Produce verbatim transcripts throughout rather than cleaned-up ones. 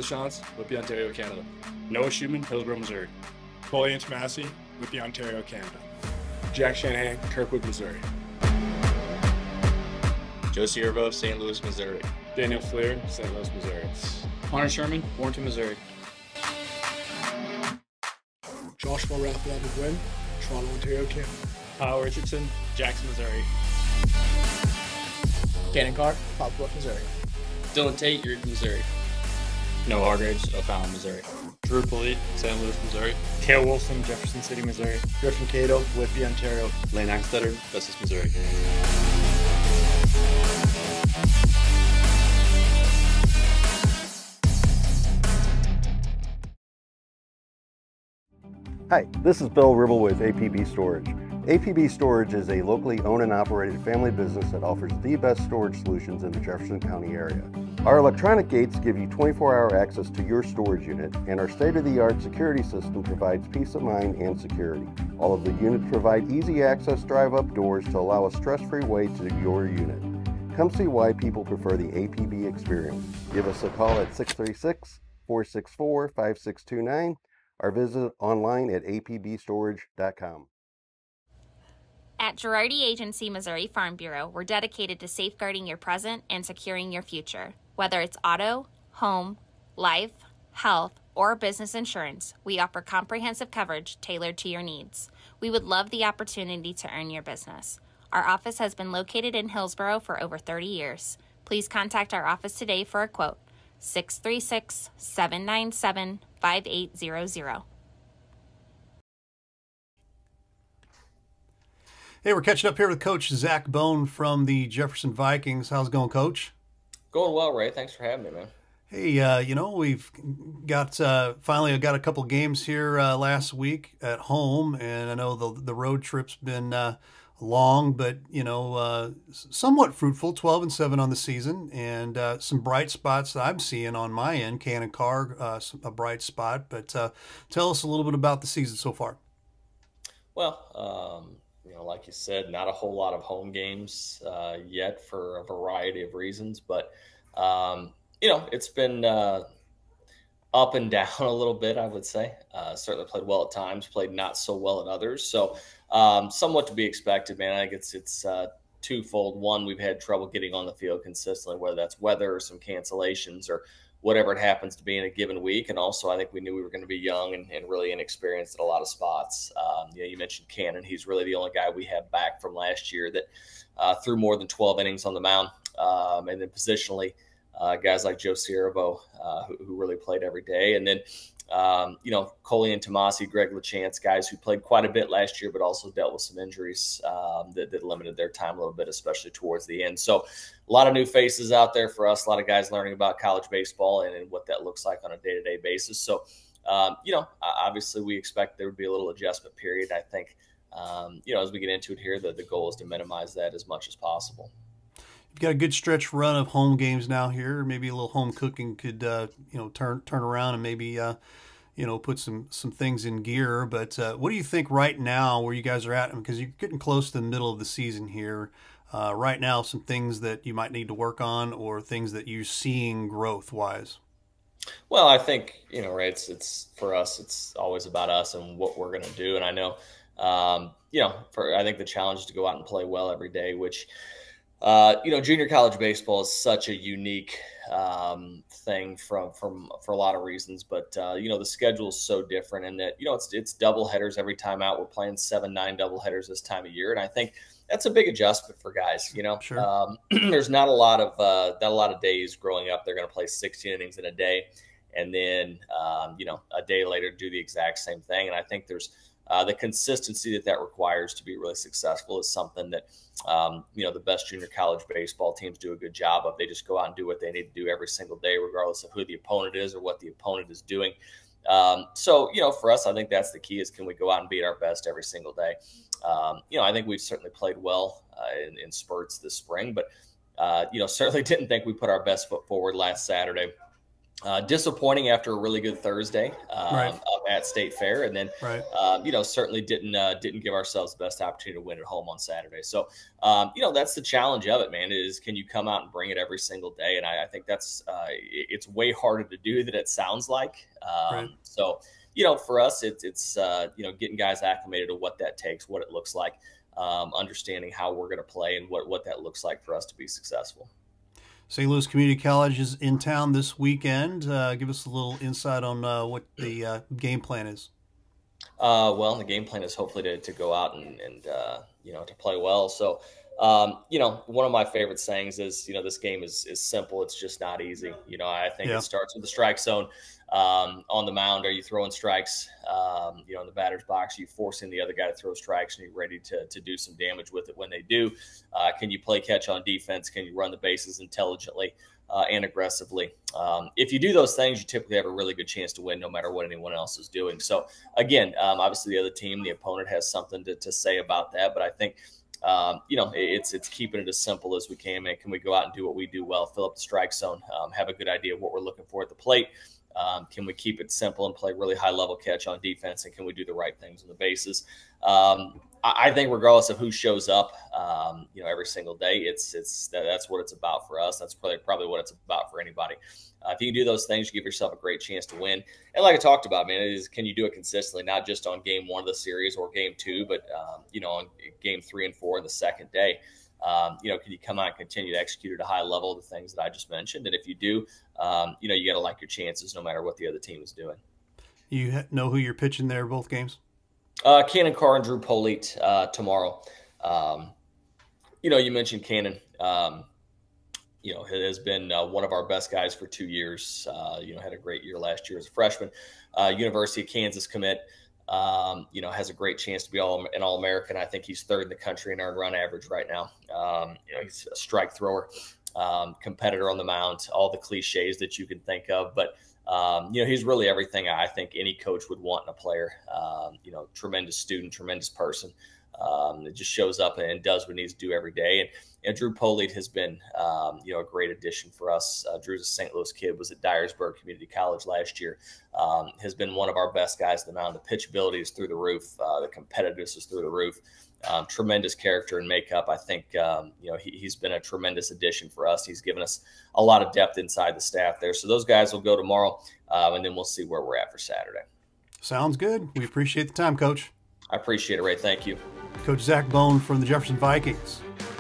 LaChance, Whitby, Ontario, Canada. Noah Schumann, Hillsborough, Missouri. Cole Antomasi, Whitby, Ontario, Canada. Jack Shanahan, Kirkwood, Missouri. Joe Ciervo, Saint Louis, Missouri. Daniel Fleer, Saint Louis, Missouri. Connor Sherman, Warrenton, Missouri. Joshua Raphael McGuinn, Toronto, Ontario, Canada. Kyle Richardson, Jackson, Missouri. Gannon Carr, Poplar, Missouri. Dylan Tate, Urick, Missouri. Noah Hargraves, O'Fallon, Missouri. Drew Polite, Saint Louis, Missouri. Kale Wilson, Jefferson City, Missouri. Griffin Cato, Whitby, Ontario. Lane Axtetter, Festus, Missouri. Hi, this is Bill Ribble with A P B Storage. A P B Storage is a locally owned and operated family business that offers the best storage solutions in the Jefferson County area. Our electronic gates give you twenty-four hour access to your storage unit, and our state-of-the-art security system provides peace of mind and security. All of the units provide easy access drive-up doors to allow a stress-free way to your unit. Come see why people prefer the A P B experience. Give us a call at six three six, four six four, five six two nine or visit online at A P B storage dot com. At Girardi Agency Missouri Farm Bureau, we're dedicated to safeguarding your present and securing your future. Whether it's auto, home, life, health, or business insurance, we offer comprehensive coverage tailored to your needs. We would love the opportunity to earn your business. Our office has been located in Hillsborough for over thirty years. Please contact our office today for a quote. six three six, seven nine seven, five eight zero zero. Hey, we're catching up here with Coach Zach Bone from the Jefferson Vikings. How's it going, Coach? Going well, Ray. Thanks for having me, man. Hey, uh, you know, we've got uh, finally got a couple games here uh, last week at home, and I know the the road trip's been uh, long, but you know, uh, somewhat fruitful. twelve and seven on the season, and uh, some bright spots that I'm seeing on my end. Gannon Carr, uh, a bright spot. But uh, tell us a little bit about the season so far. Well, um, you know, like you said, not a whole lot of home games uh, yet for a variety of reasons, but um, you know, it's been uh, up and down a little bit, I would say. Uh, certainly played well at times, played not so well at others. So um, somewhat to be expected, man. I think it's it's uh, twofold. One, we've had trouble getting on the field consistently, whether that's weather or some cancellations or whatever it happens to be in a given week. And also, I think we knew we were going to be young and, and really inexperienced at a lot of spots. Um, you know, you mentioned Cannon. He's really the only guy we have back from last year that uh, threw more than twelve innings on the mound. Um, and then positionally, uh, guys like Joe Ciervo, uh, who, who really played every day. And then, um, you know, Cole Antomasi, Greg LaChance, guys who played quite a bit last year, but also dealt with some injuries um, that, that limited their time a little bit, especially towards the end. So a lot of new faces out there for us, a lot of guys learning about college baseball and, and what that looks like on a day-to-day basis. So, um, you know, obviously we expect there would be a little adjustment period. I think, um, you know, as we get into it here, the, the goal is to minimize that as much as possible. You've got a good stretch run of home games now here. Maybe a little home cooking could, uh, you know, turn turn around and maybe, uh, you know, put some some things in gear. But uh, what do you think right now where you guys are at? Because you're getting close to the middle of the season here. Uh, right now, some things that you might need to work on or things that you're seeing growth-wise? Well, I think, you know, right, it's, it's for us, it's always about us and what we're going to do. And I know, um, you know, for I think the challenge is to go out and play well every day, which – Uh, you know, junior college baseball is such a unique um, thing from from for a lot of reasons. But uh, you know, the schedule is so different, and that you know it's it's double headers every time out. We're playing seven, nine double headers this time of year, and I think that's a big adjustment for guys. You know, sure. um, there's not a lot of uh, not a lot of days growing up. They're going to play sixteen innings in a day, and then um, you know a day later do the exact same thing. And I think there's Uh, the consistency that that requires to be really successful is something that, um, you know, the best junior college baseball teams do a good job of. They just go out and do what they need to do every single day, regardless of who the opponent is or what the opponent is doing. Um, so, you know, for us, I think that's the key is can we go out and beat our best every single day? Um, you know, I think we've certainly played well uh, in, in spurts this spring, but, uh, you know, certainly didn't think we put our best foot forward last Saturday. Uh, disappointing after a really good Thursday um, right. up at State Fair, and then right. um, you know certainly didn't uh, didn't give ourselves the best opportunity to win at home on Saturday. So um, you know that's the challenge of it, man. Is can you come out and bring it every single day? And I, I think that's uh, it's way harder to do than it sounds like. Um, right. So you know for us, it's it's uh, you know getting guys acclimated to what that takes, what it looks like, um, understanding how we're going to play, and what what that looks like for us to be successful. Saint Louis Community College is in town this weekend. Uh, give us a little insight on uh, what the uh, game plan is. Uh, well, the game plan is hopefully to, to go out and, and uh, you know, to play well. So, um, you know, one of my favorite sayings is, you know, this game is, is simple. It's just not easy. You know, I think yeah. it starts with the strike zone. Um, on the mound, are you throwing strikes, um, you know, in the batter's box? Are you forcing the other guy to throw strikes, and you're ready to, to do some damage with it when they do? Uh, can you play catch on defense? Can you run the bases intelligently uh, and aggressively? Um, if you do those things, you typically have a really good chance to win no matter what anyone else is doing. So, again, um, obviously the other team, the opponent has something to, to say about that, but I think Um, you know, it's it's keeping it as simple as we can, man. Can we go out and do what we do well, fill up the strike zone, um, have a good idea of what we're looking for at the plate? Um, can we keep it simple and play really high-level catch on defense, and can we do the right things on the bases? Um, I, I think regardless of who shows up, um, you know, every single day, it's it's that's what it's about for us. That's probably probably what it's about for anybody. Uh, if you can do those things, you give yourself a great chance to win. And like I talked about, man, it is can you do it consistently, not just on game one of the series or game two, but um, you know, on game three and four in the second day. Um, you know, can you come out and continue to execute at a high level the things that I just mentioned? And if you do, um, you know, you got to like your chances no matter what the other team is doing. You know who you're pitching there both games? Uh, Cannon Carr and Drew Polite uh, tomorrow. Um, you know, you mentioned Cannon. Um, you know, has been uh, one of our best guys for two years. Uh, you know, had a great year last year as a freshman. Uh, University of Kansas commit. Um, you know, has a great chance to be all an All-American. I think he's third in the country in earned run average right now. Um, you know, he's a strike thrower, um, competitor on the mound, all the cliches that you can think of. But, um, you know, he's really everything I think any coach would want in a player. Um, you know, tremendous student, tremendous person. Um, it just shows up and does what he needs to do every day. And, and Drew Polite has been, um, you know, a great addition for us. Uh, Drew's a Saint Louis kid, was at Dyersburg Community College last year. Um, has been one of our best guys on the mound. The pitchability is through the roof. Uh, the competitiveness is through the roof. Um, tremendous character and makeup. I think, um, you know, he, he's been a tremendous addition for us. He's given us a lot of depth inside the staff there. So those guys will go tomorrow, um, and then we'll see where we're at for Saturday. Sounds good. We appreciate the time, Coach. I appreciate it, Ray. Thank you. Coach Zach Bone from the Jefferson Vikings.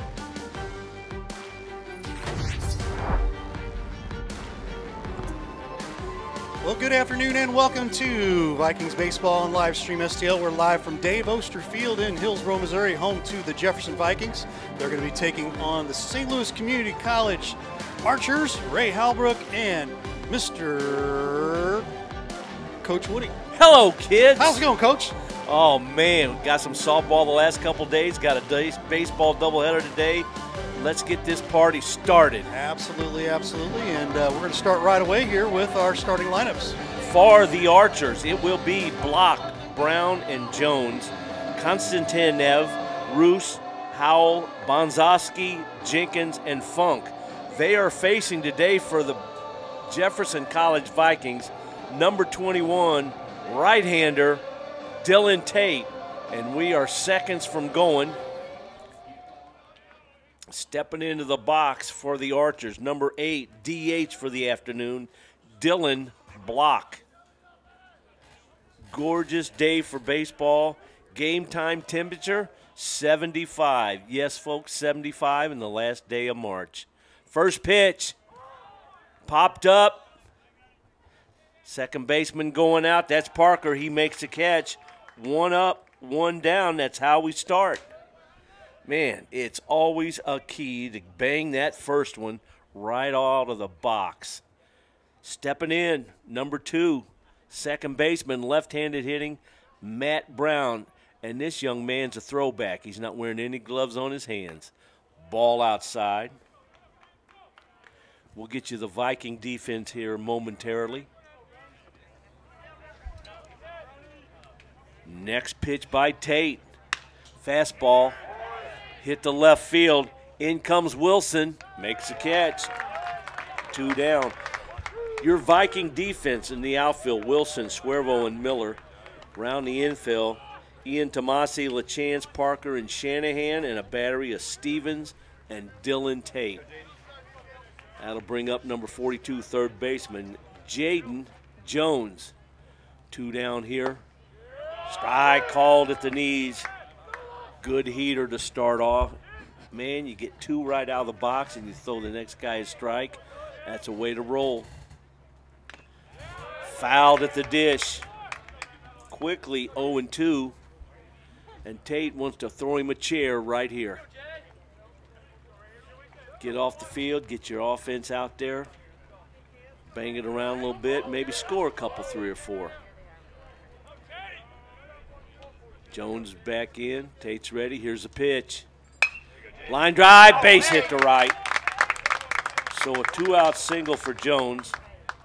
Well, good afternoon and welcome to Vikings Baseball and Live Stream S T L. We're live from Dave Oster Field in Hillsboro, Missouri, home to the Jefferson Vikings. They're going to be taking on the Saint Louis Community College Archers, Ray Halbrook, and Mister Coach Woody. Hello, kids. How's it going, Coach? Oh, man, we got some softball the last couple days. Got a day, baseball doubleheader today. Let's get this party started. Absolutely, absolutely. And uh, we're going to start right away here with our starting lineups. For the Archers, it will be Block, Brown, and Jones, Konstantinev, Roos, Howell, Bonzowski, Jenkins, and Funk. They are facing today for the Jefferson College Vikings, number twenty-one, right-hander, Dylan Tate, and we are seconds from going. Stepping into the box for the Archers, number eight, D H for the afternoon, Dylan Block. Gorgeous day for baseball. Game time temperature, seventy-five. Yes, folks, seventy-five in the last day of March. First pitch, popped up. Second baseman going out. That's Parker. He makes the catch. One up, one down. That's how we start. Man, it's always a key to bang that first one right out of the box. Stepping in, number two, second baseman, left-handed hitting, Matt Brown. And this young man's a throwback. He's not wearing any gloves on his hands. Ball outside. We'll get you the Viking defense here momentarily. Next pitch by Tate. Fastball. Hit the left field. In comes Wilson. Makes the catch. Two down. Your Viking defense in the outfield, Wilson, Swervo, and Miller. Around the infield, Ian Tomasi, LaChance, Parker, and Shanahan, and a battery of Stevens and Dylan Tate. That'll bring up number forty-two, third baseman, Jaden Jones. Two down here. Strike called at the knees. Good heater to start off. Man, you get two right out of the box and you throw the next guy a strike. That's a way to roll. Fouled at the dish. Quickly oh and two. And Tate wants to throw him a chair right here. Get off the field, get your offense out there. Bang it around a little bit, maybe score a couple, three or four. Jones is back in. Tate's ready. Here's a pitch. Line drive, base hit to right. So a two-out single for Jones.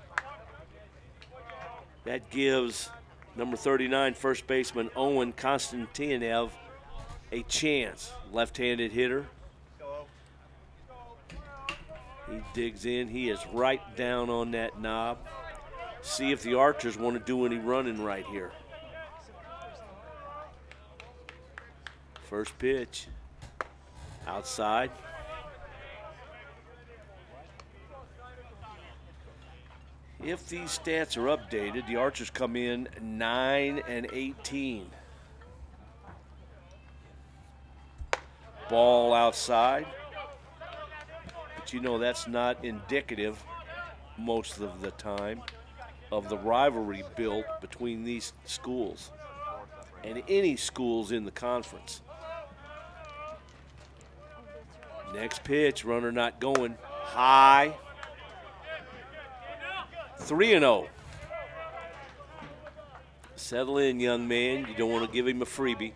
That gives number thirty-nine, first baseman Owen Konstantinev, a chance. Left-handed hitter. He digs in. He is right down on that knob. See if the Archers want to do any running right here. First pitch. Outside. If these stats are updated, the Archers come in nine and eighteen. Ball outside. But you know that's not indicative most of the time of the rivalry built between these schools and any schools in the conference. Next pitch, runner not going. High. three and oh. Settle in, young man. You don't want to give him a freebie.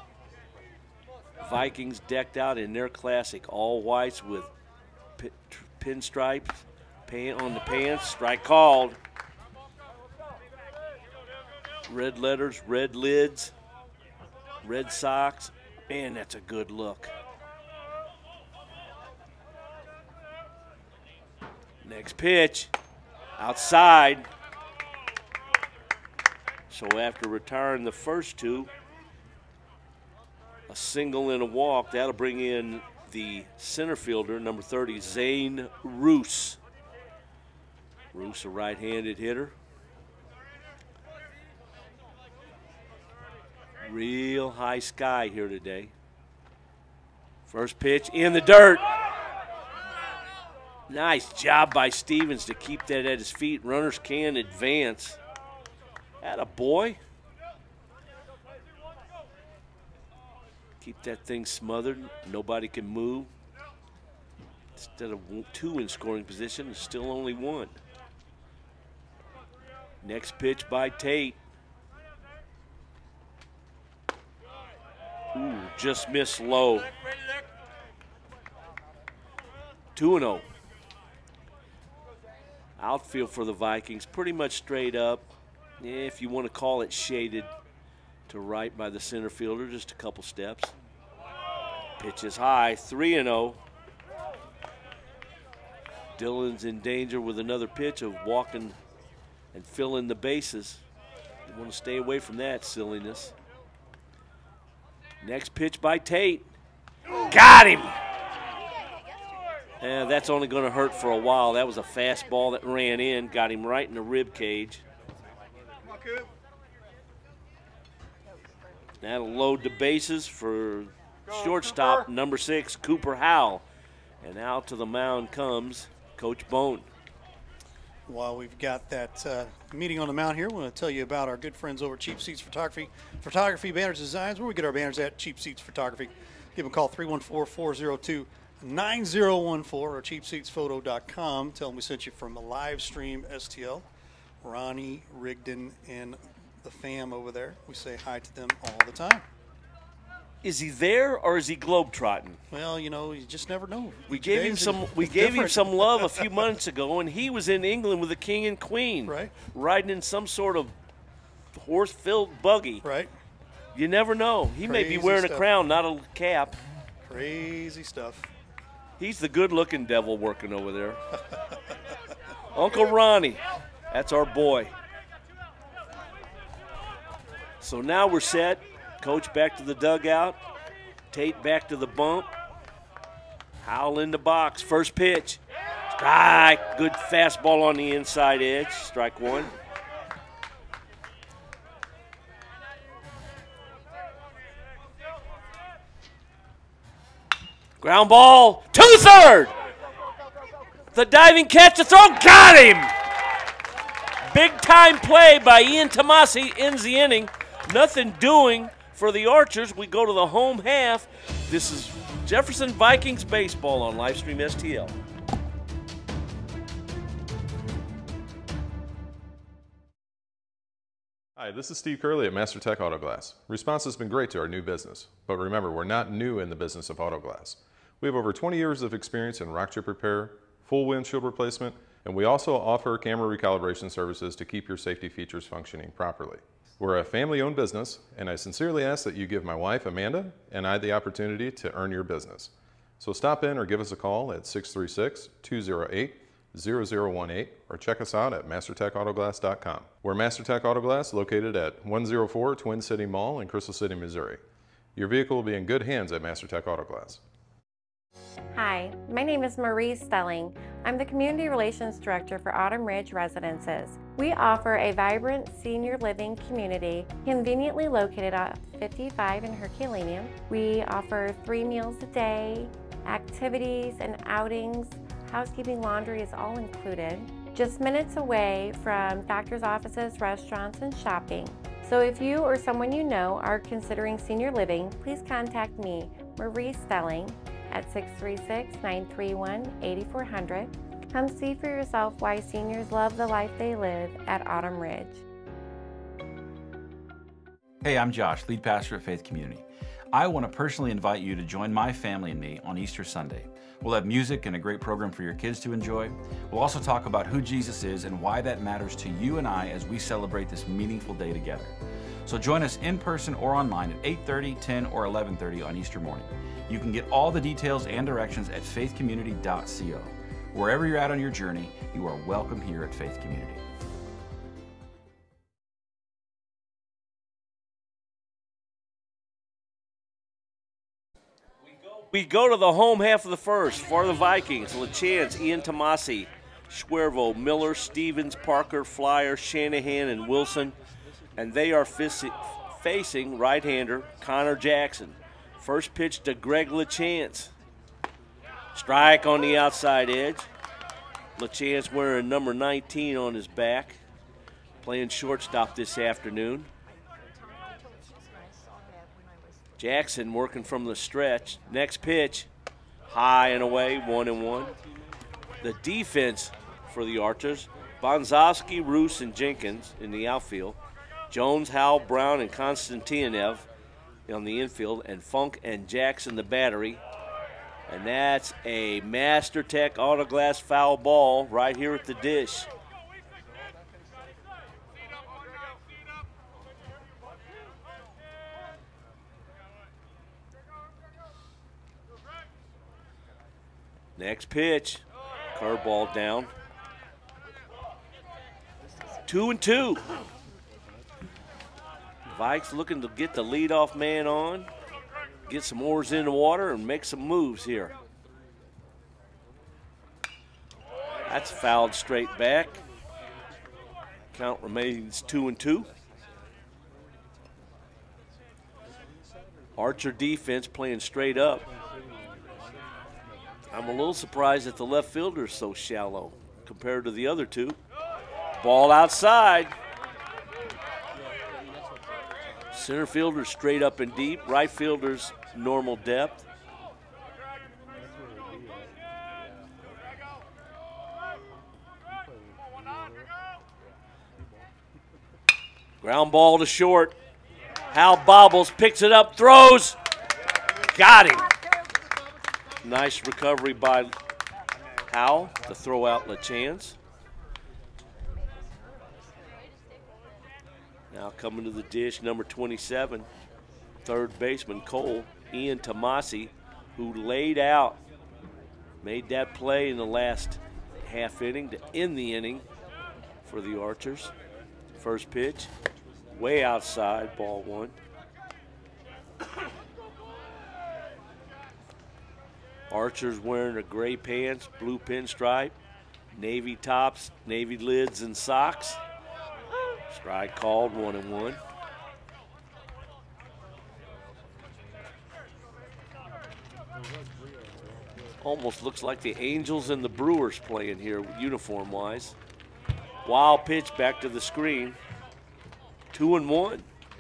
Vikings decked out in their classic all whites with pinstripes pan on the pants. Strike called. Red letters, red lids, red socks. Man, that's a good look. Next pitch. Outside. So after retiring the first two, a single and a walk, that'll bring in the center fielder, number thirty, Zane Roos. Roos, a right-handed hitter. Real high sky here today. First pitch in the dirt. Nice job by Stevens to keep that at his feet. Runners can advance. Atta boy. Keep that thing smothered. Nobody can move. Instead of two in scoring position, it's still only one. Next pitch by Tate. Ooh, just missed low. two and oh. Outfield for the Vikings, pretty much straight up. If you want to call it shaded to right by the center fielder, just a couple steps. Pitch is high, three and oh. Dylan's in danger with another pitch of walking and filling the bases. You want to stay away from that silliness. Next pitch by Tate. Got him! And that's only going to hurt for a while. That was a fastball that ran in, got him right in the rib cage. That'll load the bases for shortstop number six, Cooper Howell. And out to the mound comes Coach Bone. While we've got that uh, meeting on the mound here, we want to tell you about our good friends over at Cheap Seats Photography. Photography Banners Designs, where we get our banners at Cheap Seats Photography. Give them a call, three one four, four oh two, nine oh one four or cheap seats photo dot com. Tell them we sent you from a live stream S T L. Ronnie, Rigdon, and the fam over there. We say hi to them all the time. Is he there or is he globetrotting? Well, you know, you just never know. We gave him some. We gave him some love a few months ago, and he was in England with the king and queen, right? Riding in some sort of horse-filled buggy, right? You never know. He may be wearing a crown, not a cap. Crazy stuff. He's the good-looking devil working over there. Uncle Ronnie. That's our boy. So now we're set. Coach back to the dugout. Tate back to the bump. Howell in the box. First pitch. Strike. Good fastball on the inside edge. Strike one. Ground ball to third. The diving catch, the throw, got him. Big time play by Ian Tomasi, ends the inning. Nothing doing for the Archers. We go to the home half. This is Jefferson Vikings baseball on Livestream S T L. Hi, this is Steve Curley at MasterTech Auto Glass. Response has been great to our new business, but remember, we're not new in the business of auto glass. We have over twenty years of experience in rock chip repair, full windshield replacement, and we also offer camera recalibration services to keep your safety features functioning properly. We're a family-owned business, and I sincerely ask that you give my wife, Amanda, and I the opportunity to earn your business. So stop in or give us a call at six three six, two zero eight, zero zero one eight or check us out at master tech auto glass dot com. We're MasterTech Auto Glass located at one oh four Twin City Mall in Crystal City, Missouri. Your vehicle will be in good hands at MasterTech Auto Glass. Hi, my name is Marie Stelling. I'm the Community Relations Director for Autumn Ridge Residences. We offer a vibrant senior living community conveniently located at fifty-five in Herculaneum. We offer three meals a day, activities and outings. Housekeeping, laundry is all included. Just minutes away from doctor's offices, restaurants, and shopping. So if you or someone you know are considering senior living, please contact me, Marie Stelling, at six three six, nine three one, eight four zero zero. Come see for yourself why seniors love the life they live at Autumn Ridge. Hey, I'm Josh, lead pastor at Faith Community. I want to personally invite you to join my family and me on Easter Sunday. We'll have music and a great program for your kids to enjoy. We'll also talk about who Jesus is and why that matters to you and I as we celebrate this meaningful day together. So join us in person or online at eight thirty, ten, or eleven thirty on Easter morning. You can get all the details and directions at faith community dot co. Wherever you're at on your journey, you are welcome here at Faith Community. We go to the home half of the first for the Vikings. LaChance, Ian Tomasi, Schwervo, Miller, Stevens, Parker, Flyer, Shanahan, and Wilson. And they are facing right-hander Connor Jackson. First pitch to Greg LaChance. Strike on the outside edge. LaChance wearing number nineteen on his back. Playing shortstop this afternoon. Jackson working from the stretch. Next pitch, high and away, one and one. The defense for the Archers, Bonzowski, Roos, and Jenkins in the outfield. Jones, Howell, Brown, and Konstantinev on the infield, and Funk and Jackson the battery. And that's a MasterTech Auto Glass foul ball right here at the dish. Next pitch, curveball down. Two and two. Vikes looking to get the leadoff man on, get some oars in the water, and make some moves here. That's fouled straight back. Count remains two and two. Archer defense playing straight up. I'm a little surprised that the left fielder is so shallow compared to the other two. Ball outside. Center fielder's straight up and deep. Right fielder's normal depth. Ground ball to short. Hal bobbles, picks it up, throws. Got him. Nice recovery by Howell to throw out LaChance. Now coming to the dish, number twenty-seven, third baseman Cole, Ian Tomasi, who laid out, made that play in the last half inning to end the inning for for the Archers. First pitch, way outside, ball one. Archers wearing a gray pants, blue pinstripe, navy tops, navy lids, and socks. Strike called, one and one. Almost looks like the Angels and the Brewers playing here uniform-wise. Wild pitch back to the screen. Two and one.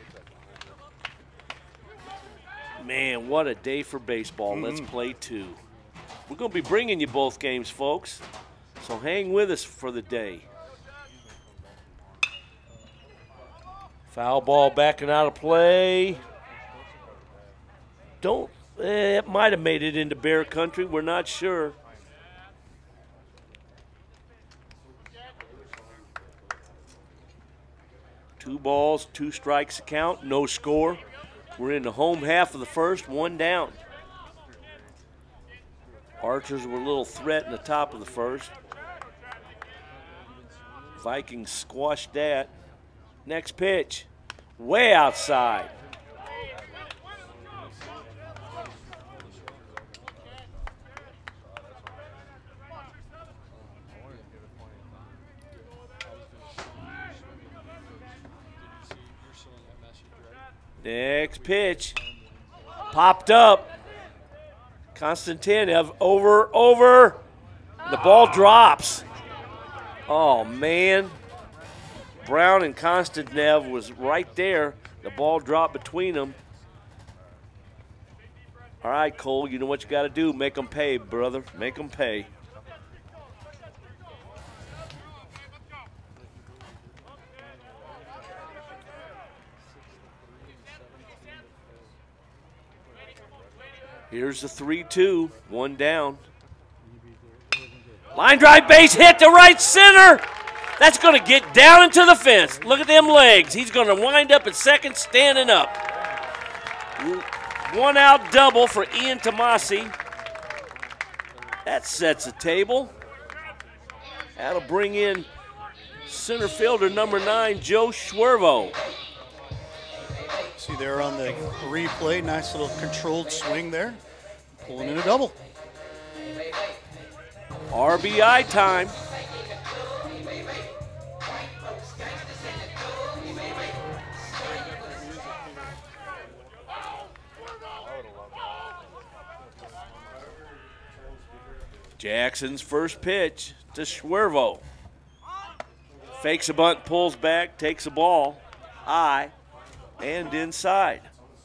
Man, what a day for baseball. Mm-hmm. Let's play two. We're going to be bringing you both games, folks. So hang with us for the day. Foul ball backing out of play. Don't, eh, it might have made it into Bear Country. We're not sure. Two balls, two strikes count, no score. We're in the home half of the first, one down. Archers were a little threat in the top of the first. Vikings squashed that. Next pitch, way outside. Next pitch, popped up. Konstantinov over, over. The ball drops. Oh, man. Brown and Konstantinov was right there. The ball dropped between them. All right, Cole, you know what you got to do. Make them pay, brother. Make them pay. Here's the three two, one down. Line drive, base hit to right center. That's going to get down into the fence. Look at them legs. He's going to wind up at second, standing up. One out double for Ian Tomasi. That sets a table. That'll bring in center fielder number nine, Joe Schwervo. See there on the replay, nice little controlled swing there. Pulling in a double. R B I time. Jackson's first pitch to Schwervo. Fakes a bunt, pulls back, takes a ball high and inside.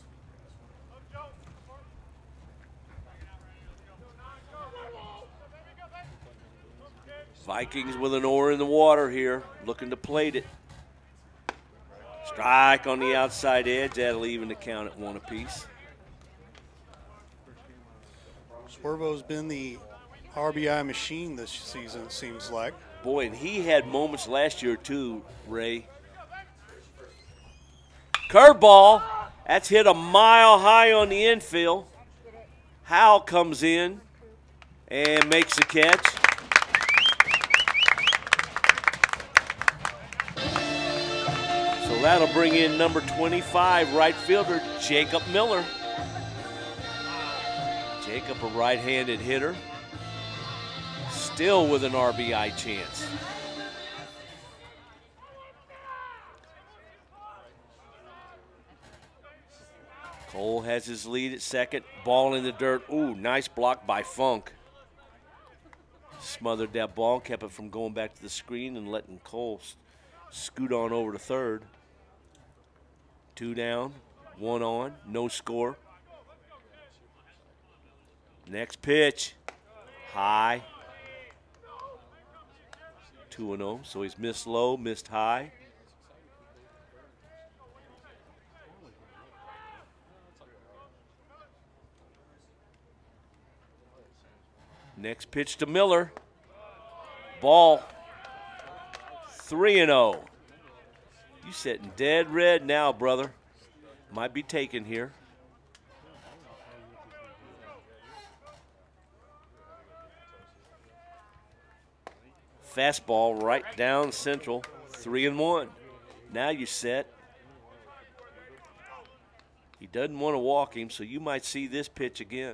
Vikings with an oar in the water here, looking to plate it. Strike on the outside edge. That'll even the count at one apiece. Schwervo's been the R B I machine this season, it seems like. Boy, and he had moments last year too, Ray. Curveball. That's hit a mile high on the infield. Howell comes in and makes the catch. So that'll bring in number twenty-five, right fielder Jacob Miller. Jacob, a right-handed hitter, still with an R B I chance. Cole has his lead at second. Ball in the dirt. Ooh, nice block by Funk. Smothered that ball, kept it from going back to the screen and letting Cole scoot on over to third. Two down, one on, no score. Next pitch, high. two and oh, so he's missed low, missed high. Next pitch to Miller. Ball. three and oh. You sitting dead red now, brother. Might be taken here. Fastball right down central, Three and one. Now you set. He doesn't want to walk him, so you might see this pitch again.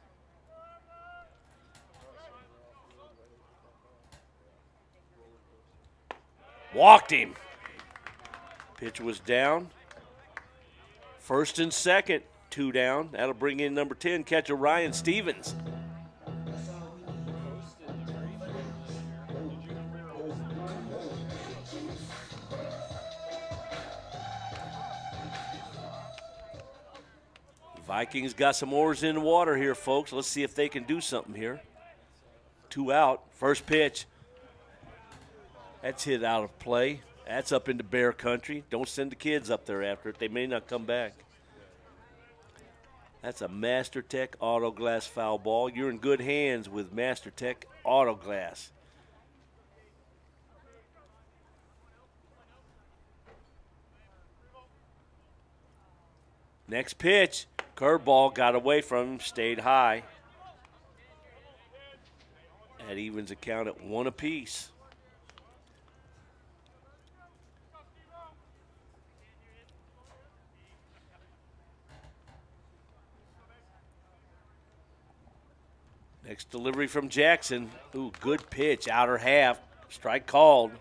Walked him. Pitch was down. First and second, two down. That'll bring in number ten, catcher Ryan Stevens. Vikings got some oars in the water here, folks. Let's see if they can do something here. Two out. First pitch. That's hit out of play. That's up into bear country. Don't send the kids up there after it. They may not come back. That's a MasterTech Auto Glass foul ball. You're in good hands with MasterTech Auto Glass. Next pitch. Curveball got away from him, stayed high. That evens the count at one apiece. Next delivery from Jackson. Ooh, good pitch, outer half. Strike called.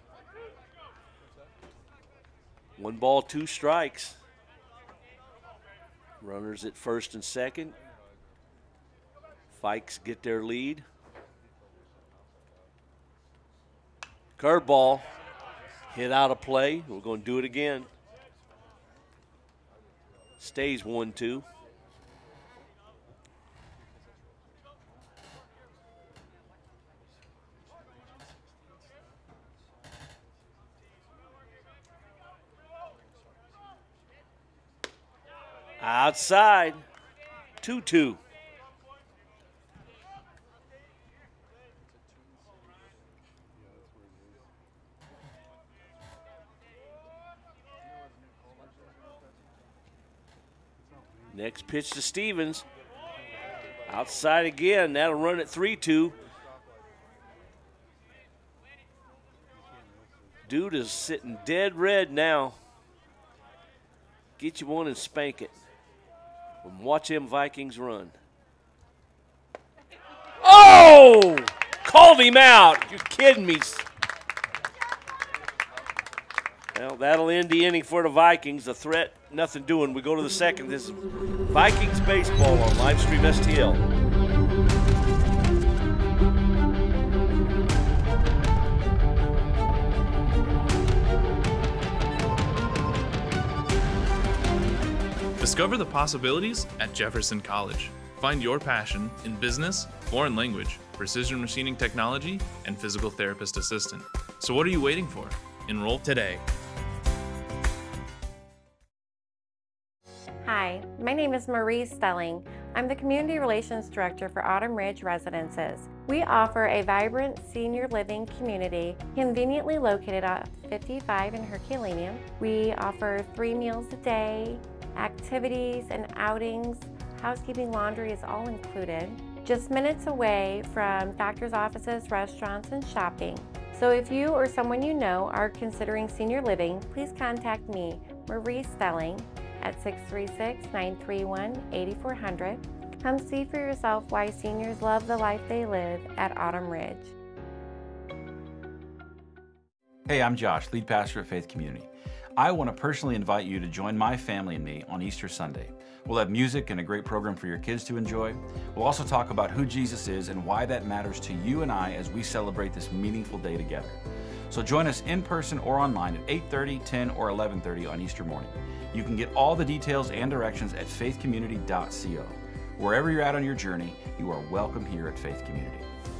One ball, two strikes. Runners at first and second. Vikes get their lead. Curveball hit out of play. We're going to do it again. Stays one two. Outside, two two. Next pitch to Stevens. Outside again, that'll run at three two. Dude is sitting dead red now. Get you one and spank it. And watch them Vikings run. Oh! Called him out. You're kidding me. Well, that'll end the inning for the Vikings. The threat, nothing doing. We go to the second. This is Vikings baseball on Livestream S T L. Discover the possibilities at Jefferson College. Find your passion in business, foreign language, precision machining technology, and physical therapist assistant. So what are you waiting for? Enroll today. Hi, my name is Marie Stelling. I'm the Community Relations Director for Autumn Ridge Residences. We offer a vibrant senior living community conveniently located at fifty-five in Herculaneum. We offer three meals a day, activities and outings. Housekeeping, laundry is all included. Just minutes away from doctor's offices, restaurants, and shopping. So if you or someone you know are considering senior living, please contact me, Marie Stelling, at six three six, nine three one, eight four zero zero. Come see for yourself why seniors love the life they live at Autumn Ridge. Hey, I'm Josh, lead pastor at Faith Community. I want to personally invite you to join my family and me on Easter Sunday. We'll have music and a great program for your kids to enjoy. We'll also talk about who Jesus is and why that matters to you and I as we celebrate this meaningful day together. So join us in person or online at eight thirty, ten, or eleven thirty on Easter morning. You can get all the details and directions at faith community dot co. Wherever you're at on your journey, you are welcome here at Faith Community.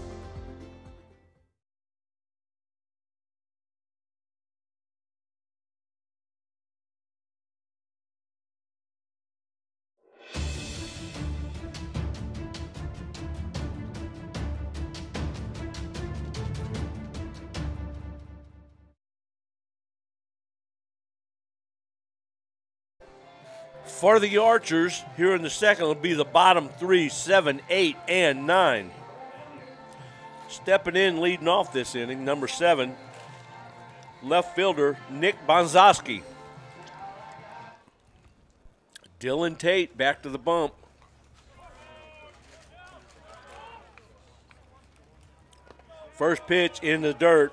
For the Archers, here in the second will be the bottom three, seven, eight, and nine. Stepping in, leading off this inning, number seven, left fielder Nick Bonzowski. Dylan Tate back to the bump. First pitch in the dirt.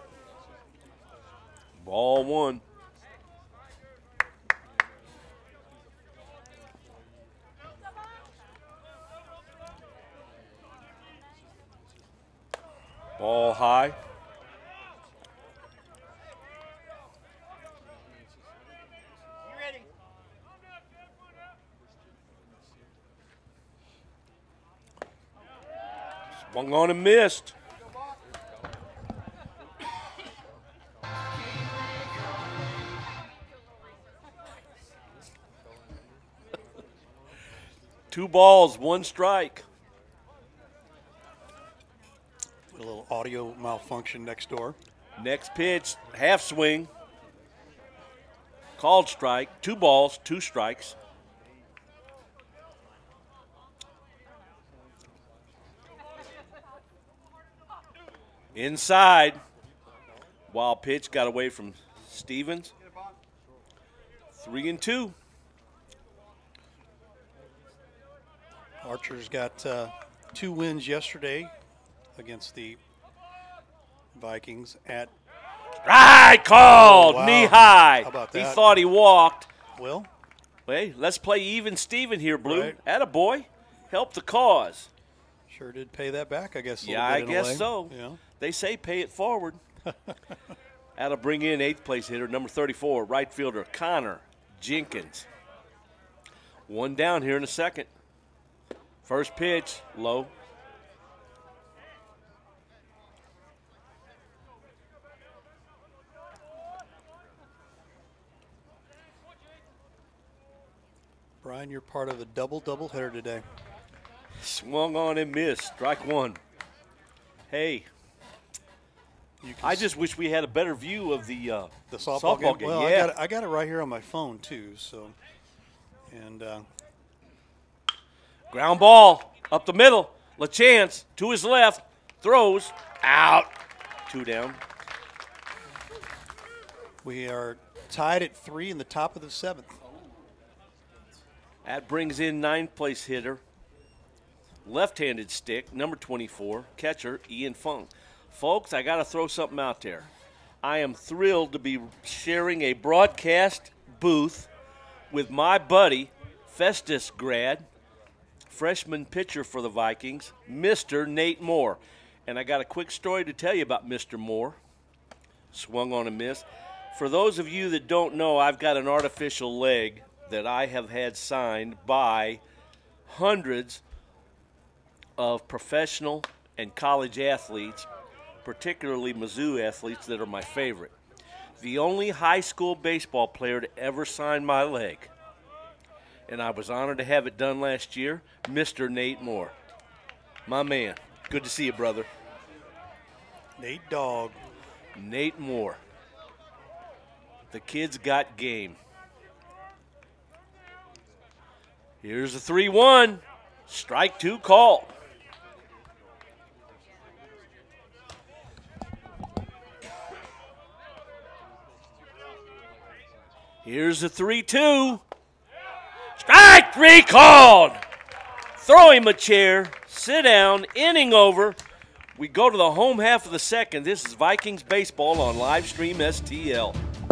Ball one. Ball high. Swung on and missed. Two balls, one strike. A little audio malfunction next door. Next pitch, half swing. Called strike. Two balls, two strikes. Inside. Wild pitch got away from Stevens. Three and two. Archer's got uh, two wins yesterday against the Vikings at. Right called, oh, wow. knee high. How about He that? thought he walked. Well, hey, let's play even Steven here, Blue. Right. Attaboy. Help the cause. sure did pay that back, I guess. A Yeah, little I bit in a guess way. so. Yeah. They say pay it forward. That'll bring in eighth place hitter, number thirty-four, right fielder Connor Jenkins. One down here in a second. First pitch, low. Brian, you're part of a double-double header today. Swung on and missed. Strike one. Hey, I just wish we had a better view of the uh, The softball, game. game. Well, yeah. I got it, I got it right here on my phone too. So, and uh, Ground ball up the middle. LaChance to his left. Throws. Out. Two down. we are tied at three in the top of the seventh. That brings in ninth place hitter, left-handed stick, number twenty-four, catcher Ian Funk. Folks, I got to throw something out there. I am thrilled to be sharing a broadcast booth with my buddy, Festus grad, freshman pitcher for the Vikings, Mister Nate Moore. And I got a quick story to tell you about Mister Moore. Swung on a miss. For those of you that don't know, I've got an artificial leg that I have had signed by hundreds of professional and college athletes, particularly Mizzou athletes that are my favorite. The only high school baseball player to ever sign my leg, and I was honored to have it done last year, Mister Nate Moore. My man. Good to see you, brother. Nate Dogg. Nate Moore. The kid's got game. Here's a three one. Strike two call. Here's a three two. Strike three called. Throw him a chair. Sit down. Inning over. We go to the home half of the second. This is Vikings baseball on Livestream S T L.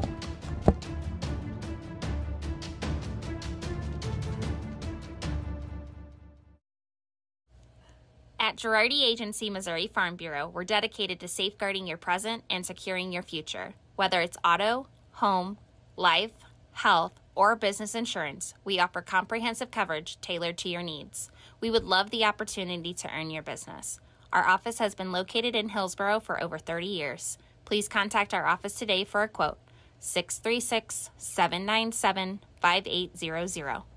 At Girardi Agency Missouri Farm Bureau, we're dedicated to safeguarding your present and securing your future. Whether it's auto, home, life, health, or business insurance, we offer comprehensive coverage tailored to your needs. We would love the opportunity to earn your business. Our office has been located in Hillsborough for over thirty years. Please contact our office today for a quote, six three six, seven nine seven, five eight zero zero.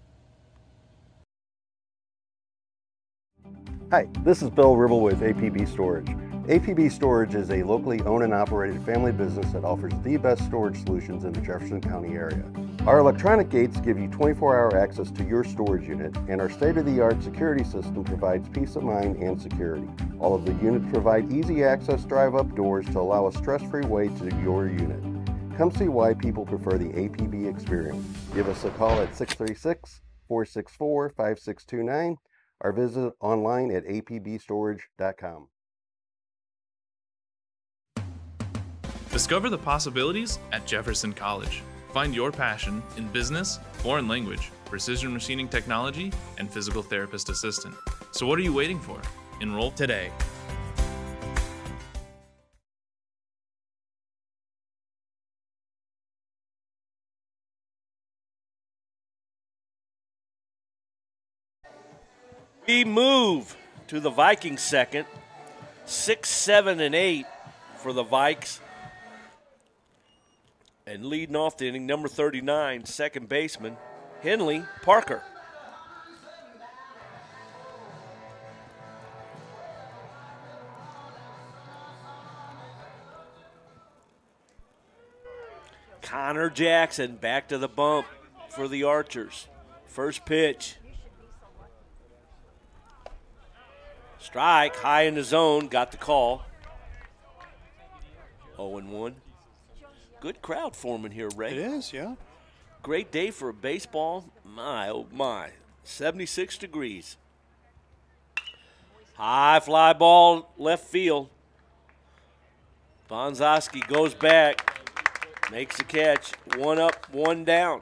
Hi, this is Bill Ribble with A P B Storage. A P B Storage is a locally owned and operated family business that offers the best storage solutions in the Jefferson County area. Our electronic gates give you twenty-four hour access to your storage unit, and our state-of-the-art security system provides peace of mind and security. All of the units provide easy access drive-up doors to allow a stress-free way to your unit. Come see why people prefer the A P B experience. Give us a call at six three six, four six four, five six two nine or visit online at a p b storage dot com. Discover the possibilities at Jefferson College. Find your passion in business, foreign language, precision machining technology, and physical therapist assistant. So what are you waiting for? Enroll today. We move to the Vikings second. Six, seven, and eight for the Vikes. And leading off the inning, number thirty-nine, second baseman, Henley Parker. Connor Jackson back to the bump for the Archers. First pitch. Strike, high in the zone, got the call. oh and one. Good crowd forming here, Ray. It is, yeah. Great day for a baseball. My, oh my. seventy-six degrees. High fly ball, left field. Bonzowski goes back, makes the catch. One up, one down.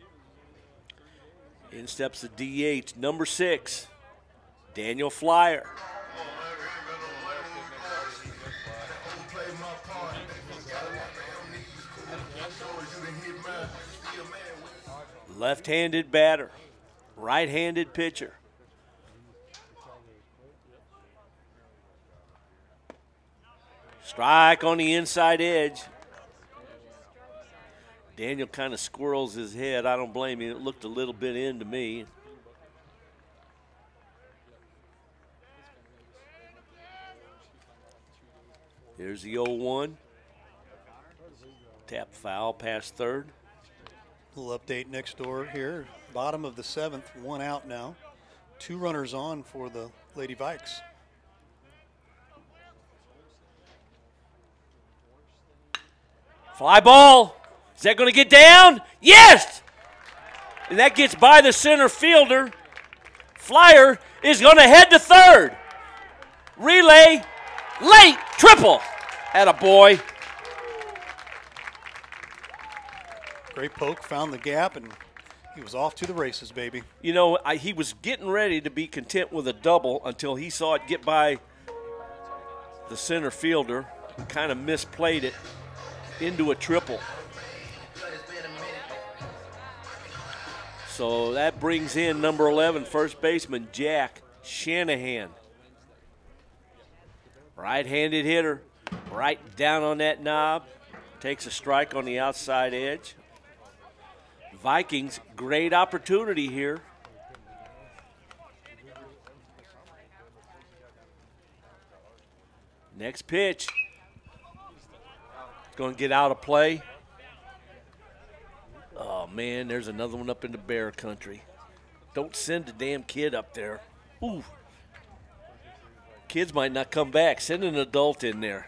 In steps the D H, number six, Daniel Flyer. Left-handed batter, right-handed pitcher. Strike on the inside edge. Daniel kind of squirrels his head. I don't blame him. It looked a little bit in to me. Here's the oh one. Tap foul past third. Little update next door here. Bottom of the seventh, one out now. Two runners on for the Lady Vikes. Fly ball. Is that going to get down? Yes! And that gets by the center fielder. Flyer is going to head to third. Relay, late, triple. Attaboy. Great poke, found the gap, and he was off to the races, baby. You know, I, he was getting ready to be content with a double until he saw it get by the center fielder and kind of misplayed it into a triple. So that brings in number eleven, first baseman Jack Shanahan. Right-handed hitter, right down on that knob. Takes a strike on the outside edge. Vikings, great opportunity here. Next pitch. Going to get out of play. Oh, man, there's another one up in the bear country. Don't send the damn kid up there. Ooh. Kids might not come back. Send an adult in there.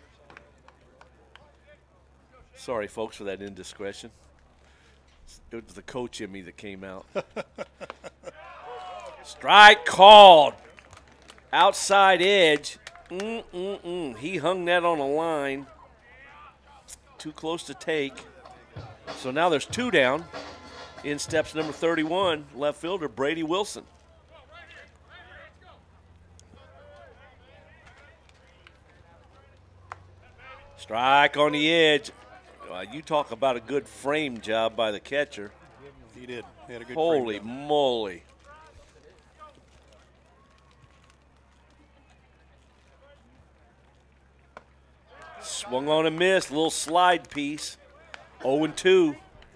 Sorry, folks, for that indiscretion. It was the coach in me that came out. Strike called. Outside edge. Mm-mm-mm. He hung that on a line. Too close to take. So now there's two down. In steps number thirty-one, left fielder Brady Wilson. Strike on the edge. Uh, you talk about a good frame job by the catcher. He did. He had a good Holy frame job. moly. Swung on and missed. Little slide piece. oh and two.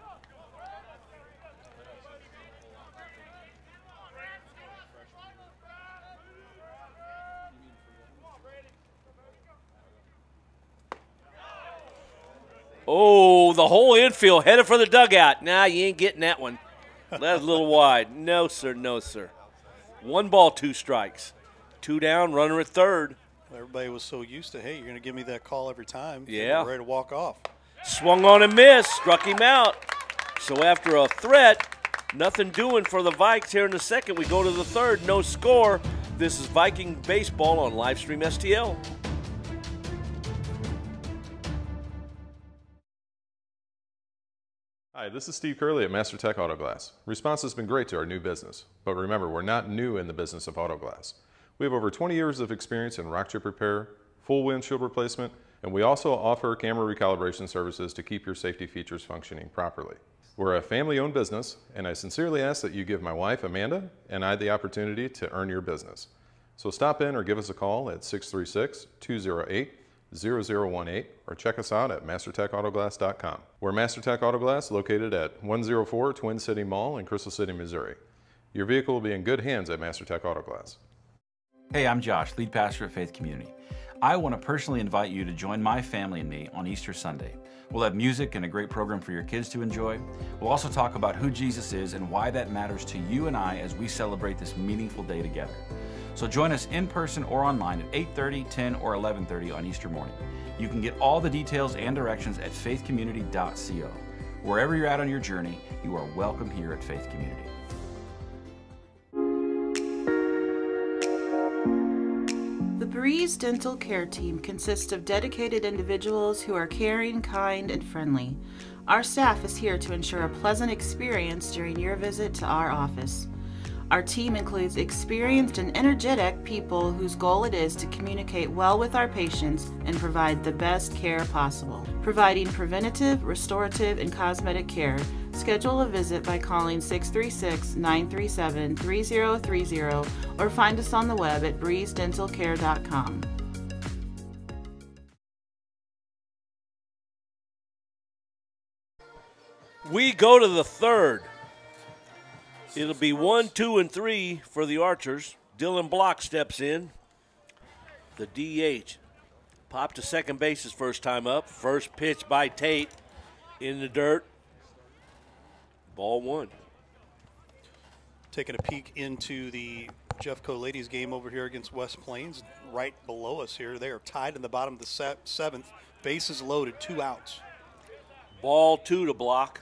Oh, the whole infield headed for the dugout. Nah, you ain't getting that one. That's a little wide. No, sir, no, sir. One ball, two strikes. Two down, runner at third. Everybody was so used to, hey, you're going to give me that call every time. Yeah. Ready to walk off. Swung on and missed, struck him out. So after a threat, nothing doing for the Vikes here in the second. We go to the third, no score. This is Viking Baseball on Livestream S T L. Hi, this is Steve Curley at MasterTech Auto Glass. Response has been great to our new business, but remember, we're not new in the business of auto glass. We have over twenty years of experience in rock chip repair, full windshield replacement, and we also offer camera recalibration services to keep your safety features functioning properly. We're a family-owned business, and I sincerely ask that you give my wife, Amanda, and I the opportunity to earn your business. So stop in or give us a call at six three six, two zero eight, zero zero one eight or check us out at master tech auto glass dot com. We're MasterTech Auto Glass located at one oh four Twin City Mall in Crystal City, Missouri. Your vehicle will be in good hands at MasterTech Auto Glass. Hey, I'm Josh, lead pastor at Faith Community. I want to personally invite you to join my family and me on Easter Sunday. We'll have music and a great program for your kids to enjoy. We'll also talk about who Jesus is and why that matters to you and I as we celebrate this meaningful day together. So join us in person or online at eight thirty, ten, or eleven thirty on Easter morning. You can get all the details and directions at faith community dot co. Wherever you're at on your journey, you are welcome here at Faith Community. The Breeze Dental Care Team consists of dedicated individuals who are caring, kind, and friendly. Our staff is here to ensure a pleasant experience during your visit to our office. Our team includes experienced and energetic people whose goal it is to communicate well with our patients and provide the best care possible. Providing preventative, restorative, and cosmetic care, schedule a visit by calling six three six, nine three seven, three zero three zero or find us on the web at breeze dental care dot com. We go to the third. It'll be one, two, and three for the Archers. Dylan Block steps in. The D H. Popped to second base his first time up. First pitch by Tate in the dirt. Ball one. Taking a peek into the Jeffco ladies game over here against West Plains. Right below us here. They are tied in the bottom of the se seventh. Bases loaded, two outs. Ball two to Block.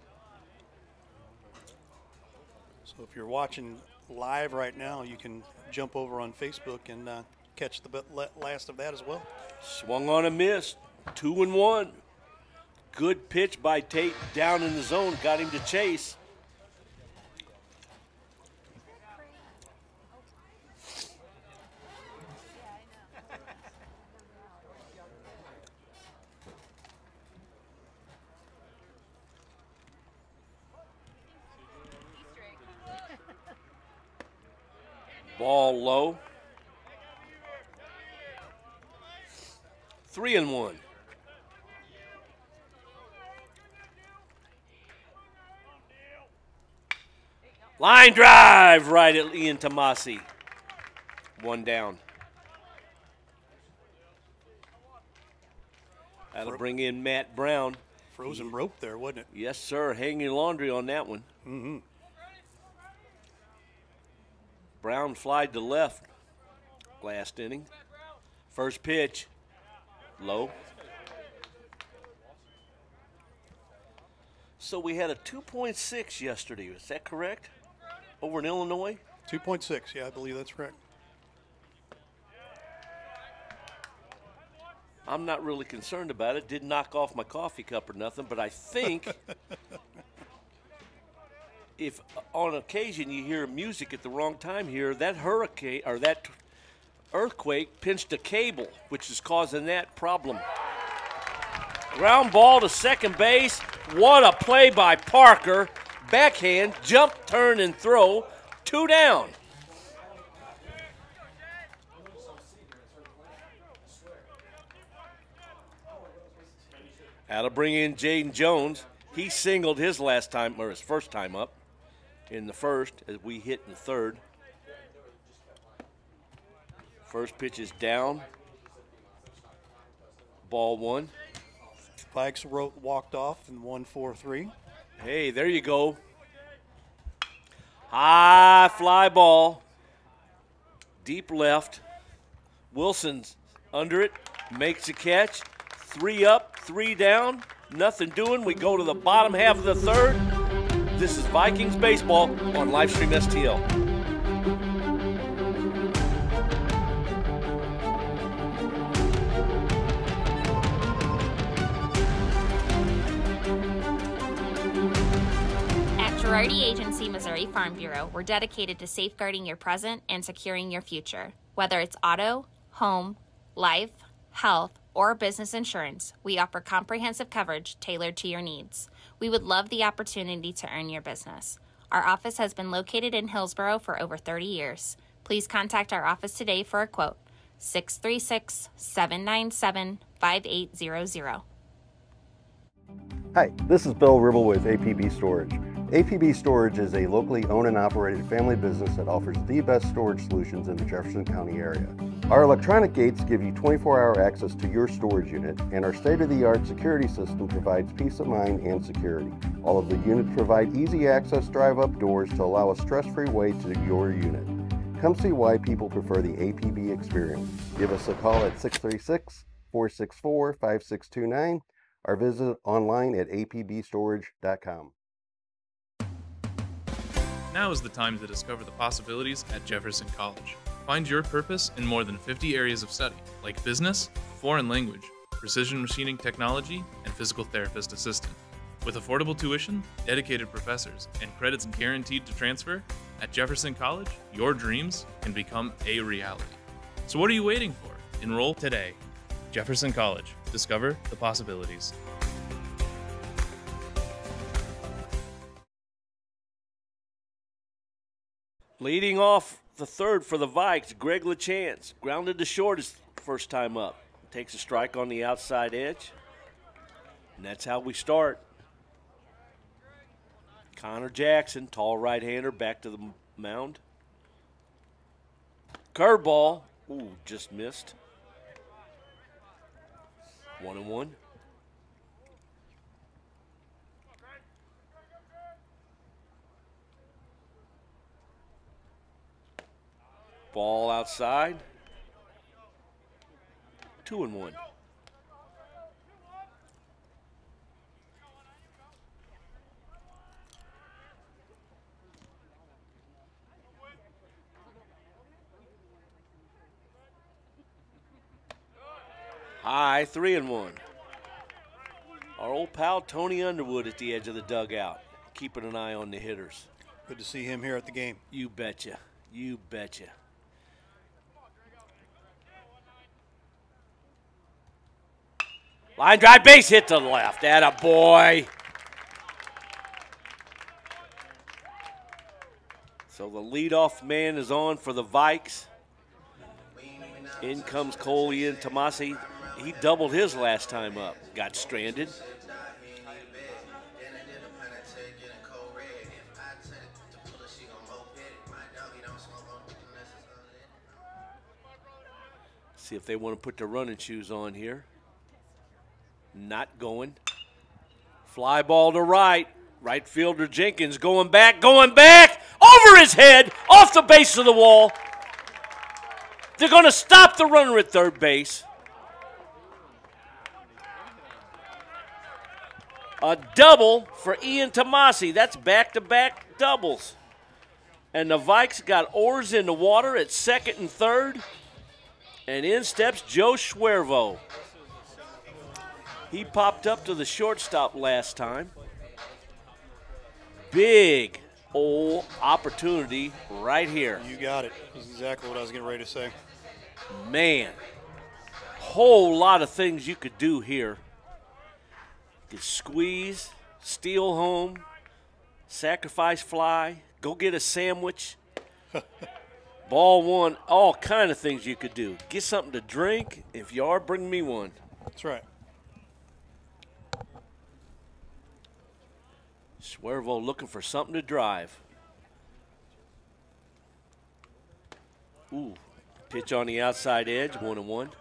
So if you're watching live right now, you can jump over on Facebook and uh, catch the last of that as well. Swung on and missed. Two and one. Good pitch by Tate down in the zone. Got him to chase. Ball low. Three and one. Line drive right at Ian Tomasi. One down. That'll bring in Matt Brown. Frozen rope there, wasn't it? Yes, sir. Hanging laundry on that one. Mm-hmm. Brown flied to left last inning. First pitch, low. So we had a two point six yesterday. Is that correct? Over in Illinois? two point six, yeah, I believe that's correct. I'm not really concerned about it. Didn't knock off my coffee cup or nothing, but I think if on occasion you hear music at the wrong time here, that hurricane or that earthquake pinched a cable, which is causing that problem. Ground ball to second base. What a play by Parker. Backhand, jump, turn, and throw. Two down. That'll bring in Jaden Jones. He singled his last time, or his first time up in the first as we hit in the third. First pitch is down. Ball one. Vikes wrote, walked off in one four three. Hey, there you go. High fly ball. Deep left. Wilson's under it. Makes a catch. Three up, three down. Nothing doing. We go to the bottom half of the third. This is Vikings baseball on Livestream S T L. At Girardi Agency Missouri Farm Bureau, we're dedicated to safeguarding your present and securing your future. Whether it's auto, home, life, health, or business insurance, we offer comprehensive coverage tailored to your needs. We would love the opportunity to earn your business. Our office has been located in Hillsborough for over thirty years. Please contact our office today for a quote, six three six, seven nine seven, five eight zero zero. Hi, this is Bill Ribble with A P B Storage. A P B Storage is a locally owned and operated family business that offers the best storage solutions in the Jefferson County area. Our electronic gates give you twenty-four hour access to your storage unit, and our state-of-the-art security system provides peace of mind and security. All of the units provide easy access drive-up doors to allow a stress-free way to your unit. Come see why people prefer the A P B experience. Give us a call at six three six, four six four, five six two nine or visit online at A P B storage dot com. Now is the time to discover the possibilities at Jefferson College. Find your purpose in more than fifty areas of study, like business, foreign language, precision machining technology, and physical therapist assistant. With affordable tuition, dedicated professors, and credits guaranteed to transfer, at Jefferson College, your dreams can become a reality. So what are you waiting for? Enroll today. Jefferson College. Discover the possibilities. Leading off the third for the Vikes, Greg LaChance. Grounded to short his first time up. Takes a strike on the outside edge. And that's how we start. Connor Jackson, tall right-hander, back to the mound. Curveball. Ooh, just missed. One and one. Ball outside. Two and one. High, three and one. Our old pal Tony Underwood at the edge of the dugout, keeping an eye on the hitters. Good to see him here at the game. You betcha. You betcha. Line drive, base hit to the left. Atta boy. So the leadoff man is on for the Vikes. In comes Cole Ian Tomasi. He doubled his last time up. Got stranded. See if they want to put their running shoes on here. Not going. Fly ball to right. Right fielder Jenkins going back, going back, over his head, off the base of the wall. They're going to stop the runner at third base. A double for Ian Tomasi. That's back-to-back doubles. And the Vikes got oars in the water at second and third. And in steps Joe Schwervo. He popped up to the shortstop last time. Big old opportunity right here. You got it. That's exactly what I was getting ready to say. Man, whole lot of things you could do here. You could squeeze, steal home, sacrifice fly, go get a sandwich. Ball one, all kind of things you could do. Get something to drink. If you are, bring me one. That's right. Schwervo looking for something to drive. Ooh, pitch on the outside edge, one and one.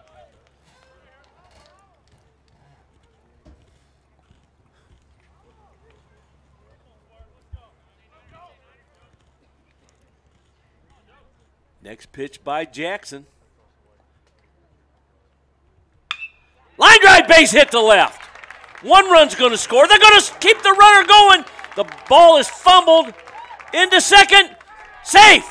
Next pitch by Jackson. Line drive, base hit to left. One run's going to score. They're going to keep the runner going. The ball is fumbled into second. Safe.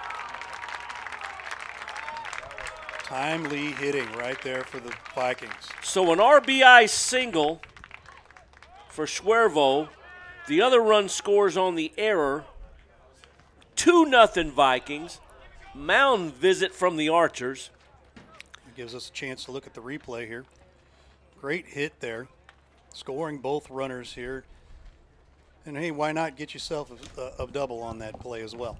Timely hitting right there for the Vikings. So an R B I single for Schwervo. The other run scores on the error. two nothing Vikings. Mound visit from the Archers. It gives us a chance to look at the replay here. Great hit there. Scoring both runners here. And hey, why not get yourself a, a double on that play as well?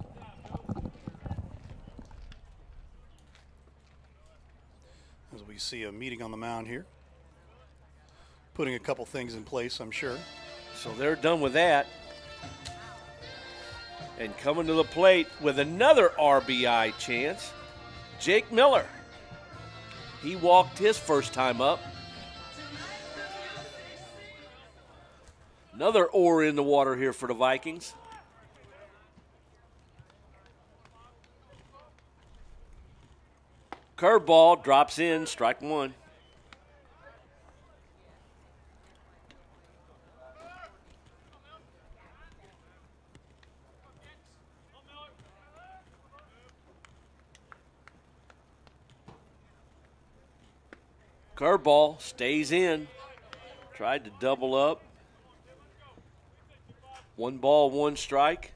As we see a meeting on the mound here. Putting a couple things in place, I'm sure. So they're done with that. And coming to the plate with another R B I chance, Jake Miller. He walked his first time up. Another oar in the water here for the Vikings. Curveball drops in, strike one. Curveball stays in. Tried to double up. One ball, one strike.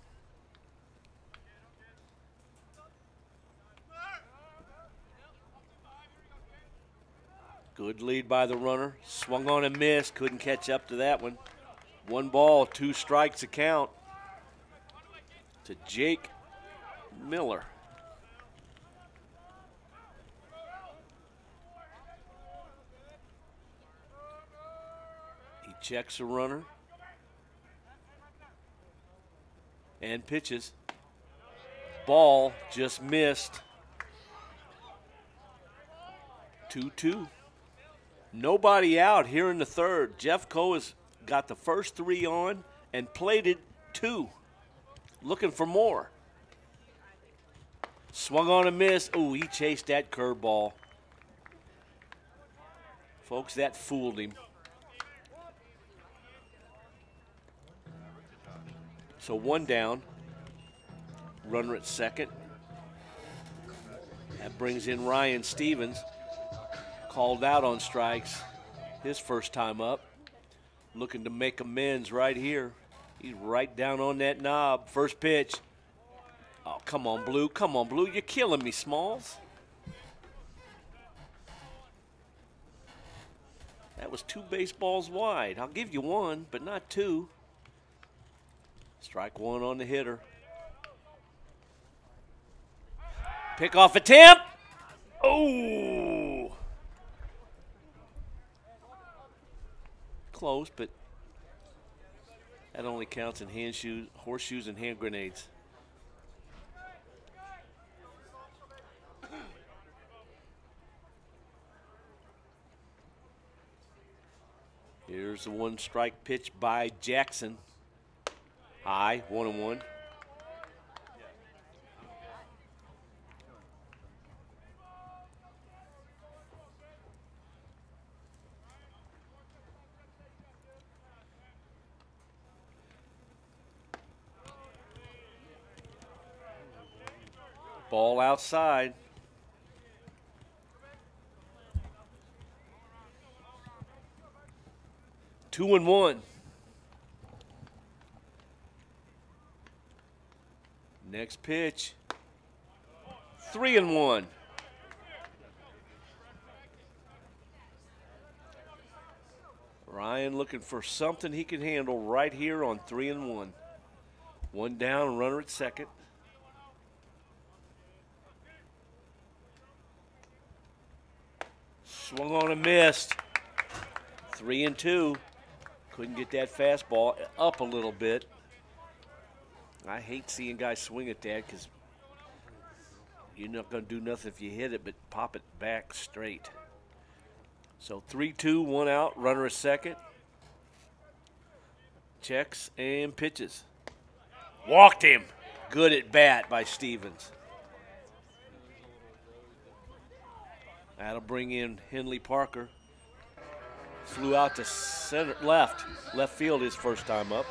Good lead by the runner. Swung on and missed. Couldn't catch up to that one. One ball, two strikes to count to Jake Miller. He checks a runner and pitches. Ball just missed. two two. Nobody out here in the third. Jeff Coe has got the first three on and plated two. Looking for more. Swung on and missed. Oh, he chased that curveball. Folks, that fooled him. So one down. Runner at second. That brings in Ryan Stevens. Called out on strikes his first time up. Looking to make amends right here. He's right down on that knob. First pitch. Oh, come on, Blue. Come on, Blue. You're killing me, Smalls. That was two baseballs wide. I'll give you one, but not two. Strike one on the hitter. Pick off attempt. Oh. Close, but that only counts in hand shoes, horseshoes and hand grenades. Here's the one strike pitch by Jackson. High, one and one. Ball outside. Two and one. Next pitch. Three and one. Ryan looking for something he can handle right here on three and one. One down, runner at second. Swung on and missed. Three and two. Couldn't get that fastball up a little bit. I hate seeing guys swing at that because you're not going to do nothing if you hit it, but pop it back straight. So three two, one out, runner at second. Checks and pitches. Walked him. Good at bat by Stevens. That'll bring in Henley Parker. Flew out to center, left, left field his first time up.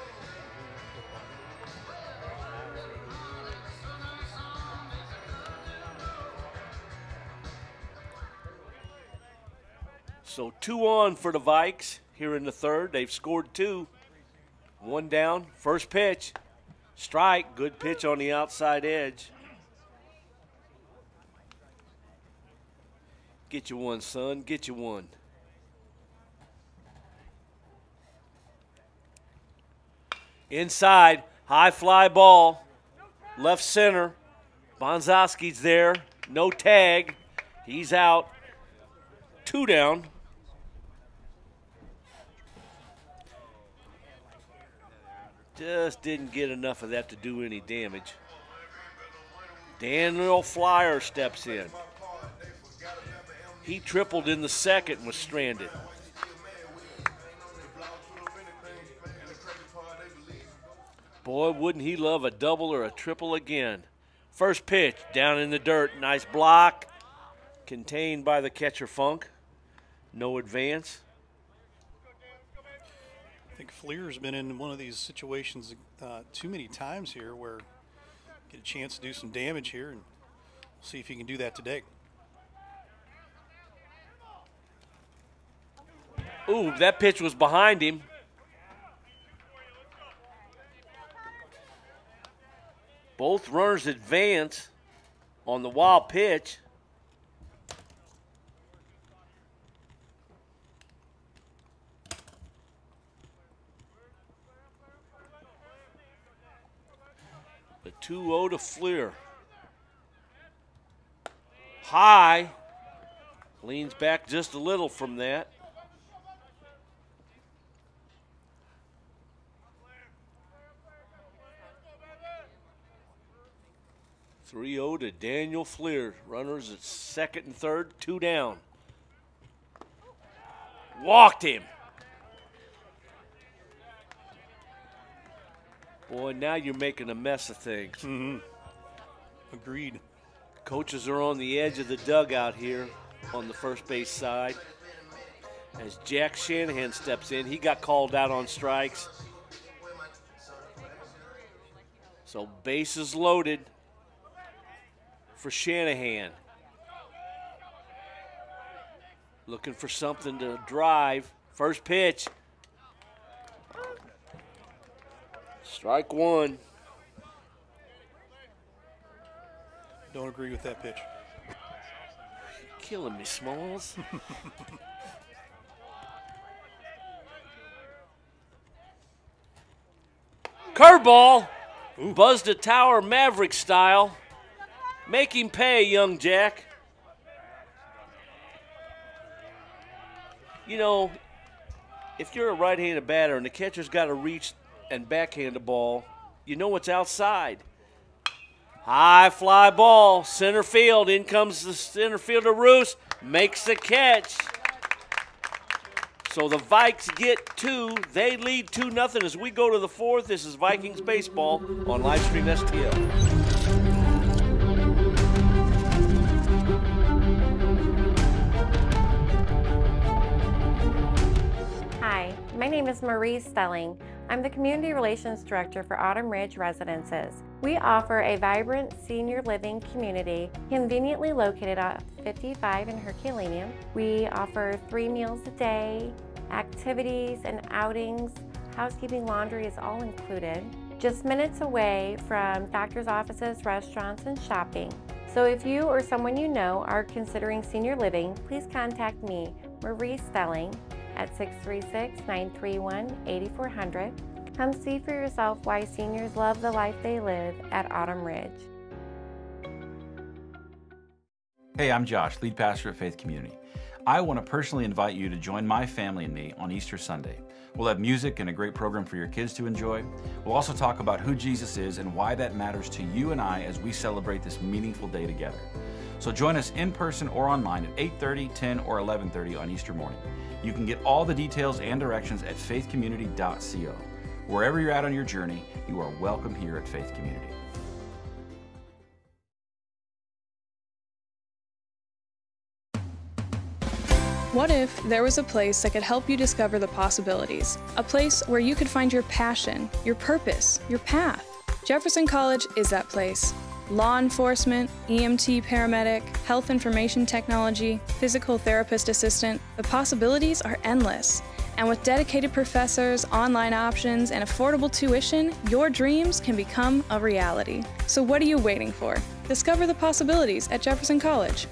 So two on for the Vikes here in the third. They've scored two. One down. First pitch. Strike. Good pitch on the outside edge. Get you one, son. Get you one. Inside. High fly ball. Left center. Bonzowski's there. No tag. He's out. Two down. Just didn't get enough of that to do any damage. Daniel Flyer steps in. He tripled in the second and was stranded. Boy, wouldn't he love a double or a triple again. First pitch, down in the dirt. Nice block. Contained by the catcher Funk. No advance. I think Fleer's been in one of these situations uh, too many times here where get a chance to do some damage here, and see if he can do that today. Ooh, that pitch was behind him. Both runners advance on the wild pitch. The two oh to Fleer. High. Leans back just a little from that. three oh to Daniel Fleer. Runners at second and third, two down. Walked him. Boy, now you're making a mess of things. Mm-hmm. Agreed. Coaches are on the edge of the dugout here on the first base side. As Jack Shanahan steps in, he got called out on strikes. So bases loaded for Shanahan. Looking for something to drive. First pitch. Strike one. Don't agree with that pitch. You're killing me, Smalls. Curveball. Buzzed a tower Maverick style. Make him pay, young Jack. You know, if you're a right-handed batter and the catcher's got to reach and backhand the ball, you know it's outside. High fly ball, center field. In comes the center fielder Roos, makes the catch. So the Vikes get two. They lead two nothing as we go to the fourth. This is Vikings baseball on Livestream S T L. Hi, my name is Marie Stelling. I'm the Community Relations Director for Autumn Ridge Residences. We offer a vibrant senior living community conveniently located at fifty-five in Herculaneum. We offer three meals a day, activities and outings. Housekeeping, laundry is all included. Just minutes away from doctor's offices, restaurants, and shopping. So if you or someone you know are considering senior living, please contact me, Marie Stelling, at six three six, nine three one, eight four zero zero. Come see for yourself why seniors love the life they live at Autumn Ridge. Hey, I'm Josh, lead pastor at Faith Community. I want to personally invite you to join my family and me on Easter Sunday. We'll have music and a great program for your kids to enjoy. We'll also talk about who Jesus is and why that matters to you and I as we celebrate this meaningful day together. So join us in person or online at eight thirty, ten, or eleven thirty on Easter morning. You can get all the details and directions at faith community dot co. Wherever you're at on your journey, you are welcome here at Faith Community. What if there was a place that could help you discover the possibilities? A place where you could find your passion, your purpose, your path. Jefferson College is that place. Law enforcement, E M T paramedic, health information technology, physical therapist assistant, the possibilities are endless. And with dedicated professors, online options, and affordable tuition, your dreams can become a reality. So what are you waiting for? Discover the possibilities at Jefferson College.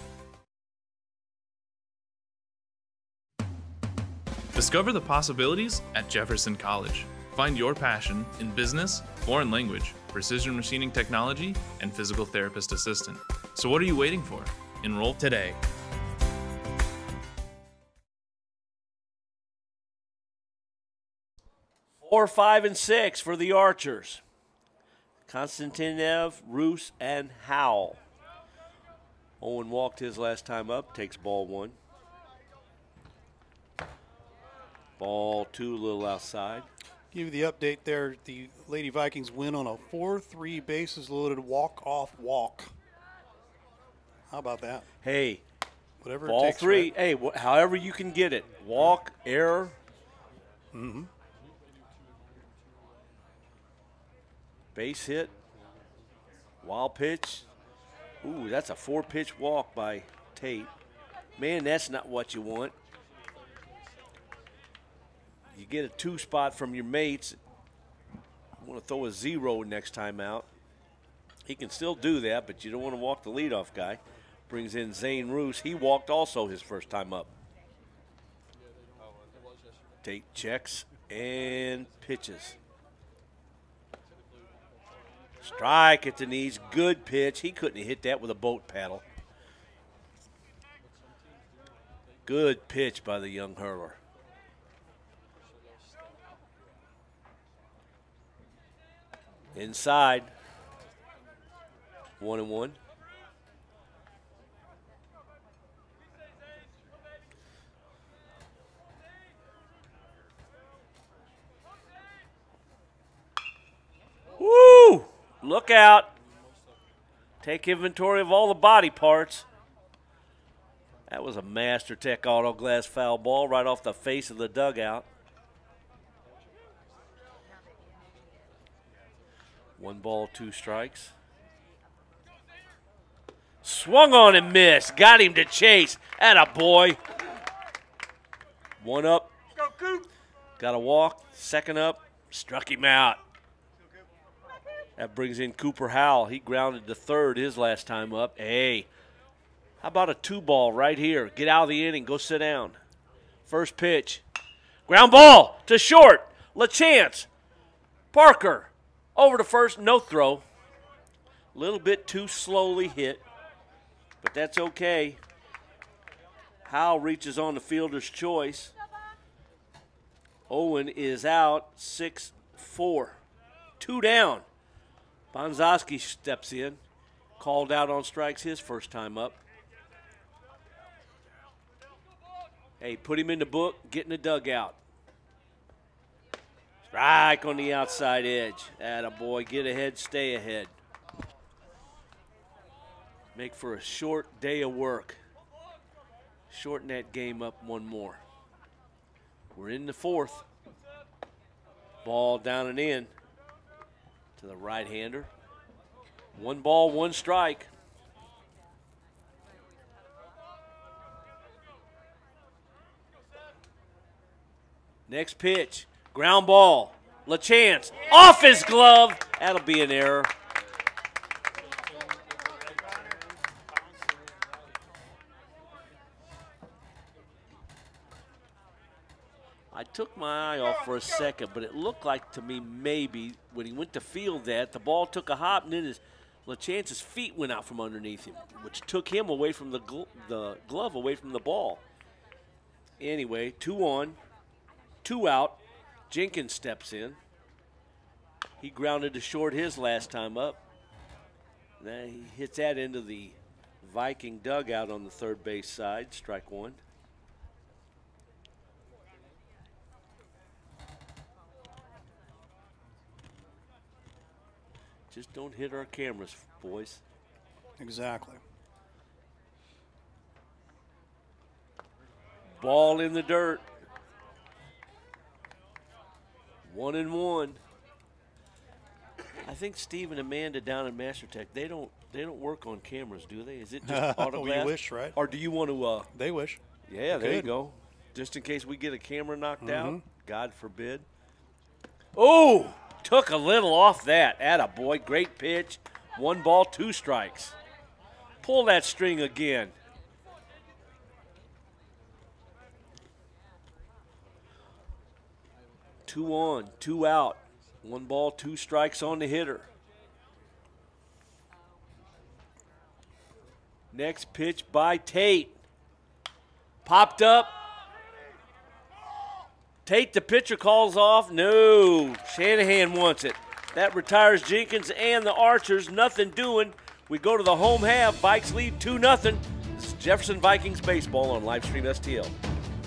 Discover the possibilities at Jefferson College. Find your passion in business, foreign language, precision machining technology, and physical therapist assistant. So what are you waiting for? Enroll today. Four, five, and six for the Archers. Konstantinev, Roos, and Howell. Owen walked his last time up, takes ball one. Ball two, a little outside. Give you the update there. The Lady Vikings win on a four three bases loaded walk-off walk. How about that? Hey, whatever ball it takes, three. right? Hey, wh- however you can get it. Walk, error. Mm-hmm. Base hit. Wild pitch. Ooh, that's a four-pitch walk by Tate. Man, that's not what you want. You get a two spot from your mates. You want to throw a zero next time out. He can still do that, but you don't want to walk the leadoff guy. Brings in Zane Roos. He walked also his first time up. Tate checks and pitches. Strike at the knees. Good pitch. He couldn't have hit that with a boat paddle. Good pitch by the young hurler. Inside. One and one. Woo! Look out. Take inventory of all the body parts. That was a Master Tech Auto Glass foul ball right off the face of the dugout. One ball, two strikes. Swung on and missed. Got him to chase. Atta boy. One up. Got a walk. Second up. Struck him out. That brings in Cooper Howell. He grounded to third his last time up. Hey, how about a two ball right here? Get out of the inning. Go sit down. First pitch. Ground ball to short. LaChance. Parker. Over to first, no throw. A little bit too slowly hit, but that's okay. Howell reaches on the fielder's choice. Owen is out, six four. Two down. Bonzowski steps in. Called out on strikes his first time up. Hey, put him in the book, get in the dugout. Strike on the outside edge. Atta boy, get ahead, stay ahead. Make for a short day of work. Shorten that game up one more. We're in the fourth. Ball down and in to the right-hander. One ball, one strike. Next pitch. Ground ball. LaChance. Off his glove. That'll be an error. I took my eye off for a second, but it looked like to me maybe when he went to field that, the ball took a hop and then his LaChance's feet went out from underneath him, which took him away from the, gl the glove, away from the ball. Anyway, two on, two out. Jenkins steps in. He grounded to short his last time up. Then he hits that into the Viking dugout on the third base side. Strike one. Just don't hit our cameras, boys. Exactly. Ball in the dirt. One and one. I think Steve and Amanda down in MasterTech, they don't they don't work on cameras, do they? Is it just autograph? We wish, right? Or do you want to? Uh, they wish. Yeah, They there you could. go. Just in case we get a camera knocked out, Mhm. God forbid. Oh, took a little off that. Atta boy, great pitch. One ball, two strikes. Pull that string again. Two on, two out. One ball, two strikes on the hitter. Next pitch by Tate. Popped up. Tate, the pitcher, calls off. No, Shanahan wants it. That retires Jenkins and the Archers. Nothing doing. We go to the home half. Vikes lead two nothing. This is Jefferson Vikings baseball on Livestream S T L.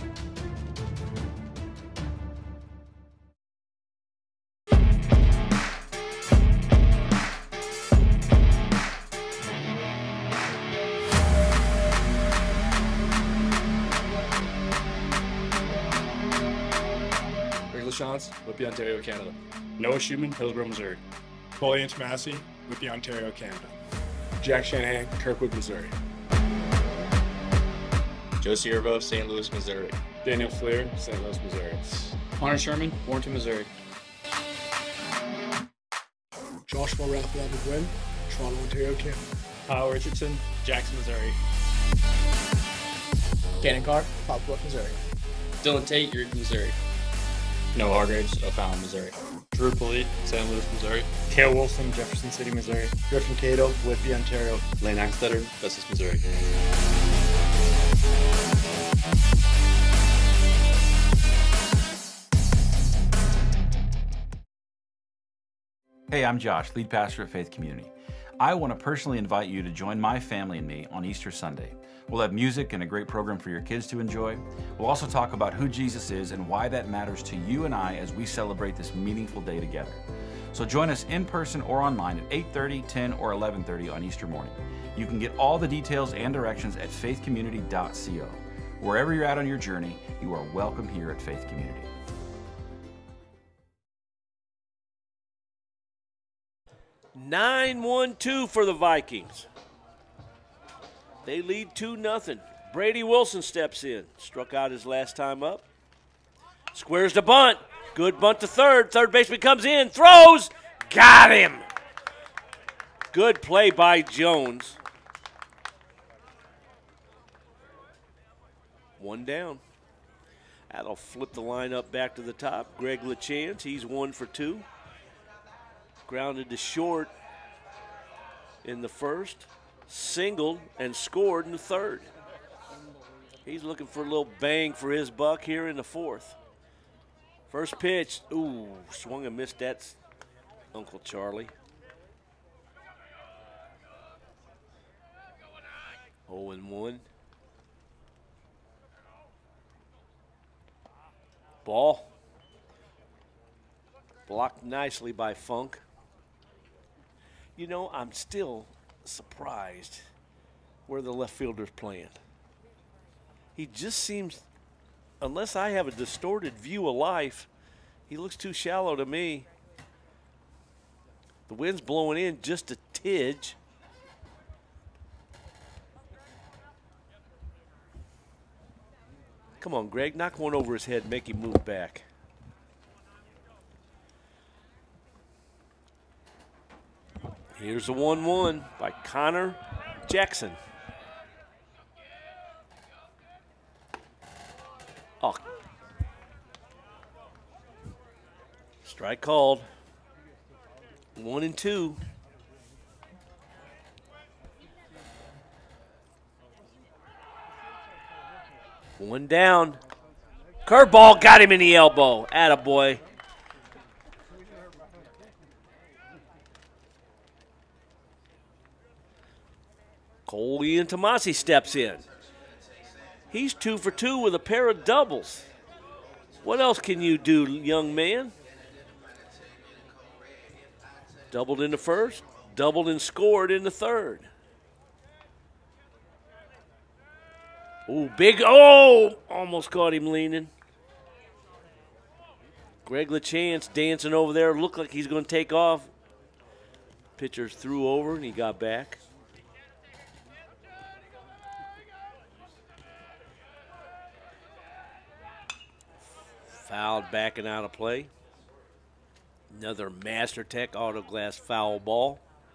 Lachance, Whitby, Ontario, Canada. Noah Schumann, Hillsborough, Missouri. Cole Antomasi, Whitby, Ontario, Canada. Jack Shanahan, Kirkwood, Missouri. Joe Ciervo, Saint Louis, Missouri. Daniel Fleer, Saint Louis, Missouri. Hunter Sherman, Warrenton, Missouri. Joshua Raphael McGuinn, Toronto, Ontario, Canada. Kyle Richardson, Jackson, Missouri. Cannon Carr, Poplar, Missouri. Dylan Tate, Uric, Missouri. Noah Hargraves, O'Fallon, Missouri. Drew Polite, Saint Louis, Missouri. Kale Wilson, Jefferson City, Missouri. Griffin Cato, Whitby, Ontario. Lane Axtetter, Festus, Missouri. Hey, I'm Josh, lead pastor at Faith Community. I want to personally invite you to join my family and me on Easter Sunday. We'll have music and a great program for your kids to enjoy. We'll also talk about who Jesus is and why that matters to you and I as we celebrate this meaningful day together. So join us in person or online at eight thirty, ten, or eleven thirty on Easter morning. You can get all the details and directions at faith community dot co. Wherever you're at on your journey, you are welcome here at Faith Community. nine one two for the Vikings. They lead two nothing. Brady Wilson steps in. Struck out his last time up. Squares the bunt. Good bunt to third. Third baseman comes in. Throws. Got him. Good play by Jones. One down. That'll flip the lineup back to the top. Greg LaChance, he's one for two. Grounded to short in the first. Singled and scored in the third. He's looking for a little bang for his buck here in the fourth. First pitch, ooh, swung and missed. That's Uncle Charlie. oh and one. Ball. Blocked nicely by Funk. You know, I'm still surprised where the left fielder's playing. He just seems, unless I have a distorted view of life, he looks too shallow to me. The wind's blowing in just a tidge. Come on, Greg, knock one over his head, make him move back. Here's a one one by Connor Jackson. Oh. Strike called. One and two. One down. Curveball got him in the elbow. Attaboy. Cole Antomasi steps in. He's two for two with a pair of doubles. What else can you do, young man? Doubled in the first, doubled and scored in the third. Oh, big. Oh, almost caught him leaning. Greg LaChance dancing over there. Looked like he's going to take off. Pitcher threw over and he got back. Fouled backing out of play. Another MasterTech Auto Glass foul ball.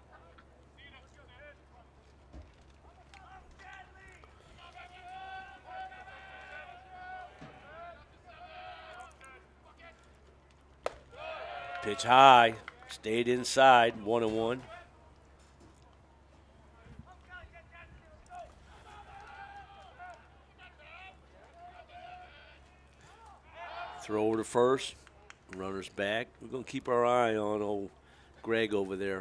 Pitch high, stayed inside, one and one. Throw over to first, runners back. We're going to keep our eye on old Greg over there.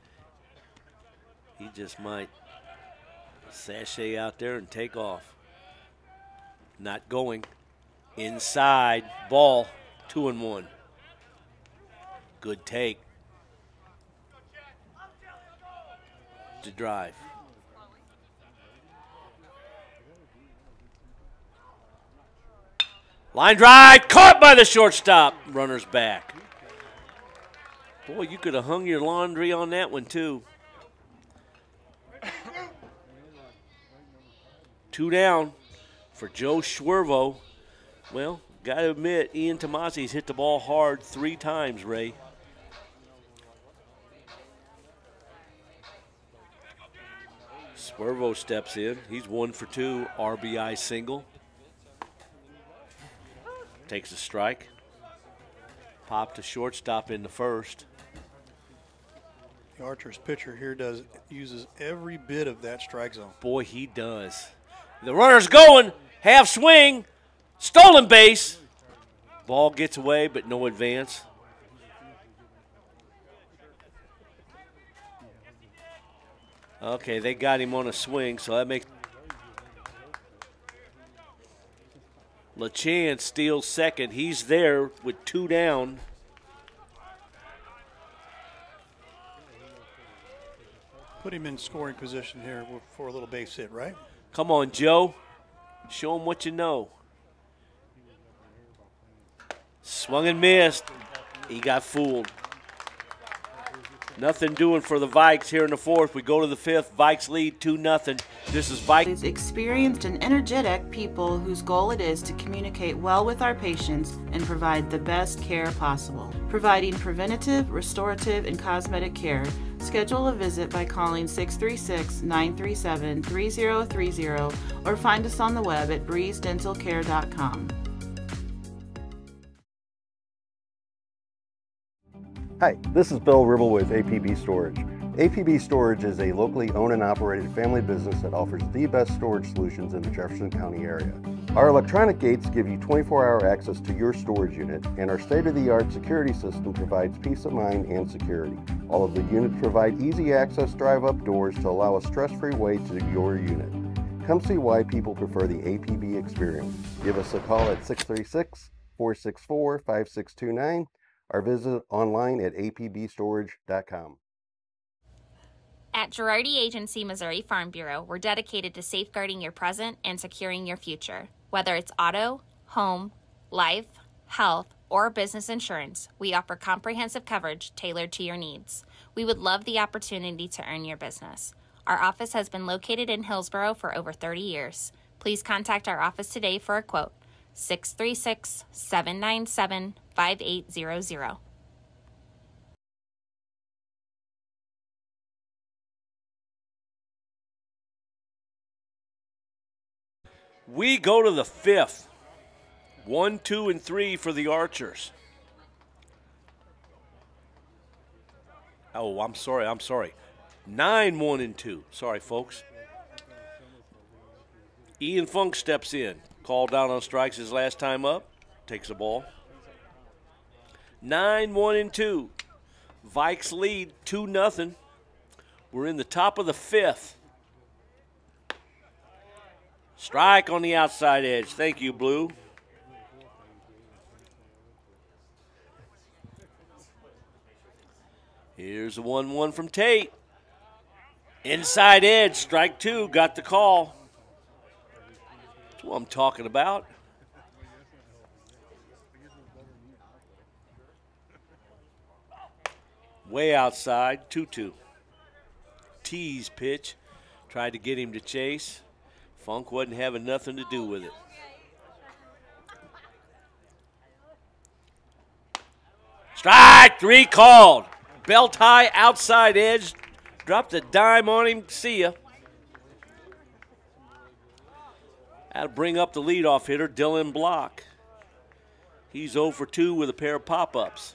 He just might sashay out there and take off. Not going. Inside, ball, two and one. Good take. To drive. Line drive, caught by the shortstop. Runner's back. Boy, you could have hung your laundry on that one too. Two down for Joe Schwervo. Well, got to admit, Ian Tomasi's hit the ball hard three times, Ray. Schwervo steps in. He's one for two, R B I single. Takes a strike. Pop to shortstop in the first. The Archers pitcher here does uses every bit of that strike zone. Boy, he does. The runner's going. Half swing. Stolen base. Ball gets away, but no advance. Okay, they got him on a swing, so that makes... LaChance steals second. He's there with two down. Put him in scoring position here for a little base hit, right? Come on, Joe. Show him what you know. Swung and missed. He got fooled. Nothing doing for the Vikes here in the fourth. We go to the fifth. Vikes lead two nothing. This is Vikes. Experienced and energetic people whose goal it is to communicate well with our patients and provide the best care possible. Providing preventative, restorative, and cosmetic care. Schedule a visit by calling six three six, nine three seven, three zero three zero or find us on the web at breeze dental care dot com. Hi, this is Bill Ribble with A P B Storage. A P B Storage is a locally owned and operated family business that offers the best storage solutions in the Jefferson County area. Our electronic gates give you twenty-four hour access to your storage unit, and our state-of-the-art security system provides peace of mind and security. All of the units provide easy access drive-up doors to allow a stress-free way to your unit. Come see why people prefer the A P B experience. Give us a call at six three six, four six four, five six two nine or visit online at A P B storage dot com. At Girardi Agency Missouri Farm Bureau, we're dedicated to safeguarding your present and securing your future. Whether it's auto, home, life, health, or business insurance, we offer comprehensive coverage tailored to your needs. We would love the opportunity to earn your business. Our office has been located in Hillsborough for over thirty years. Please contact our office today for a quote. six three six, seven nine seven, five eight zero zero. We go to the fifth. One, two, and three for the Archers. Oh, I'm sorry, I'm sorry. Nine, one, and two. Sorry, folks. Ian Funk steps in. Called down on strikes his last time up. Takes a ball. Nine, one, and two. Vikes lead two nothing. We're in the top of the fifth. Strike on the outside edge. Thank you, Blue. Here's a one one from Tate. Inside edge, strike two, got the call. That's what I'm talking about. Way outside, two two. Tease pitch. Tried to get him to chase. Funk wasn't having nothing to do with it. Strike three called. Belt high, outside edge. Dropped a dime on him. See ya. That'll bring up the leadoff hitter, Dylan Block. He's oh for two with a pair of pop-ups.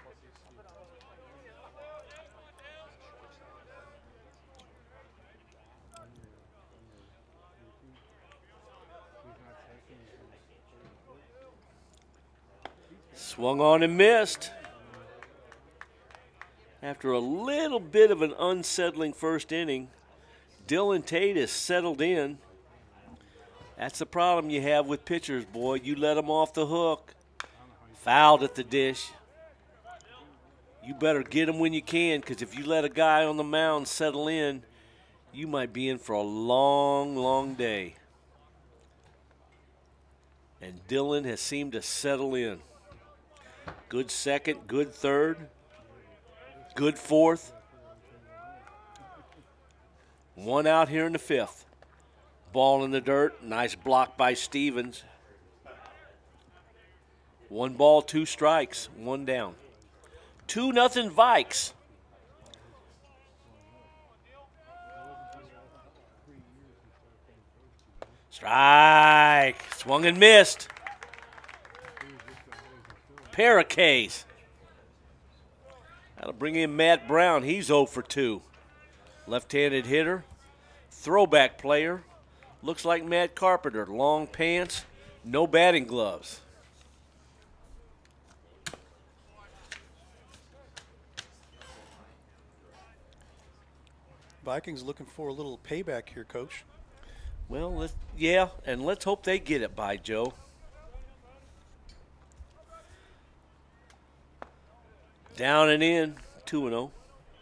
Swung on and missed. After a little bit of an unsettling first inning, Dylan Tate is settled in. That's the problem you have with pitchers, boy. You let them off the hook. Fouled at the dish. You better get them when you can, because if you let a guy on the mound settle in, you might be in for a long, long day. And Dylan has seemed to settle in. Good second, good third, good fourth. One out here in the fifth. Ball in the dirt, nice block by Stevens. One ball, two strikes, one down. Two nothing Vikes. Strike, swung and missed. Pair of Ks. That'll bring in Matt Brown. He's oh for two. Left-handed hitter, throwback player. Looks like Matt Carpenter. Long pants, no batting gloves. Vikings looking for a little payback here, Coach. Well, let's, yeah, and let's hope they get it by Joe. Down and in, two and oh.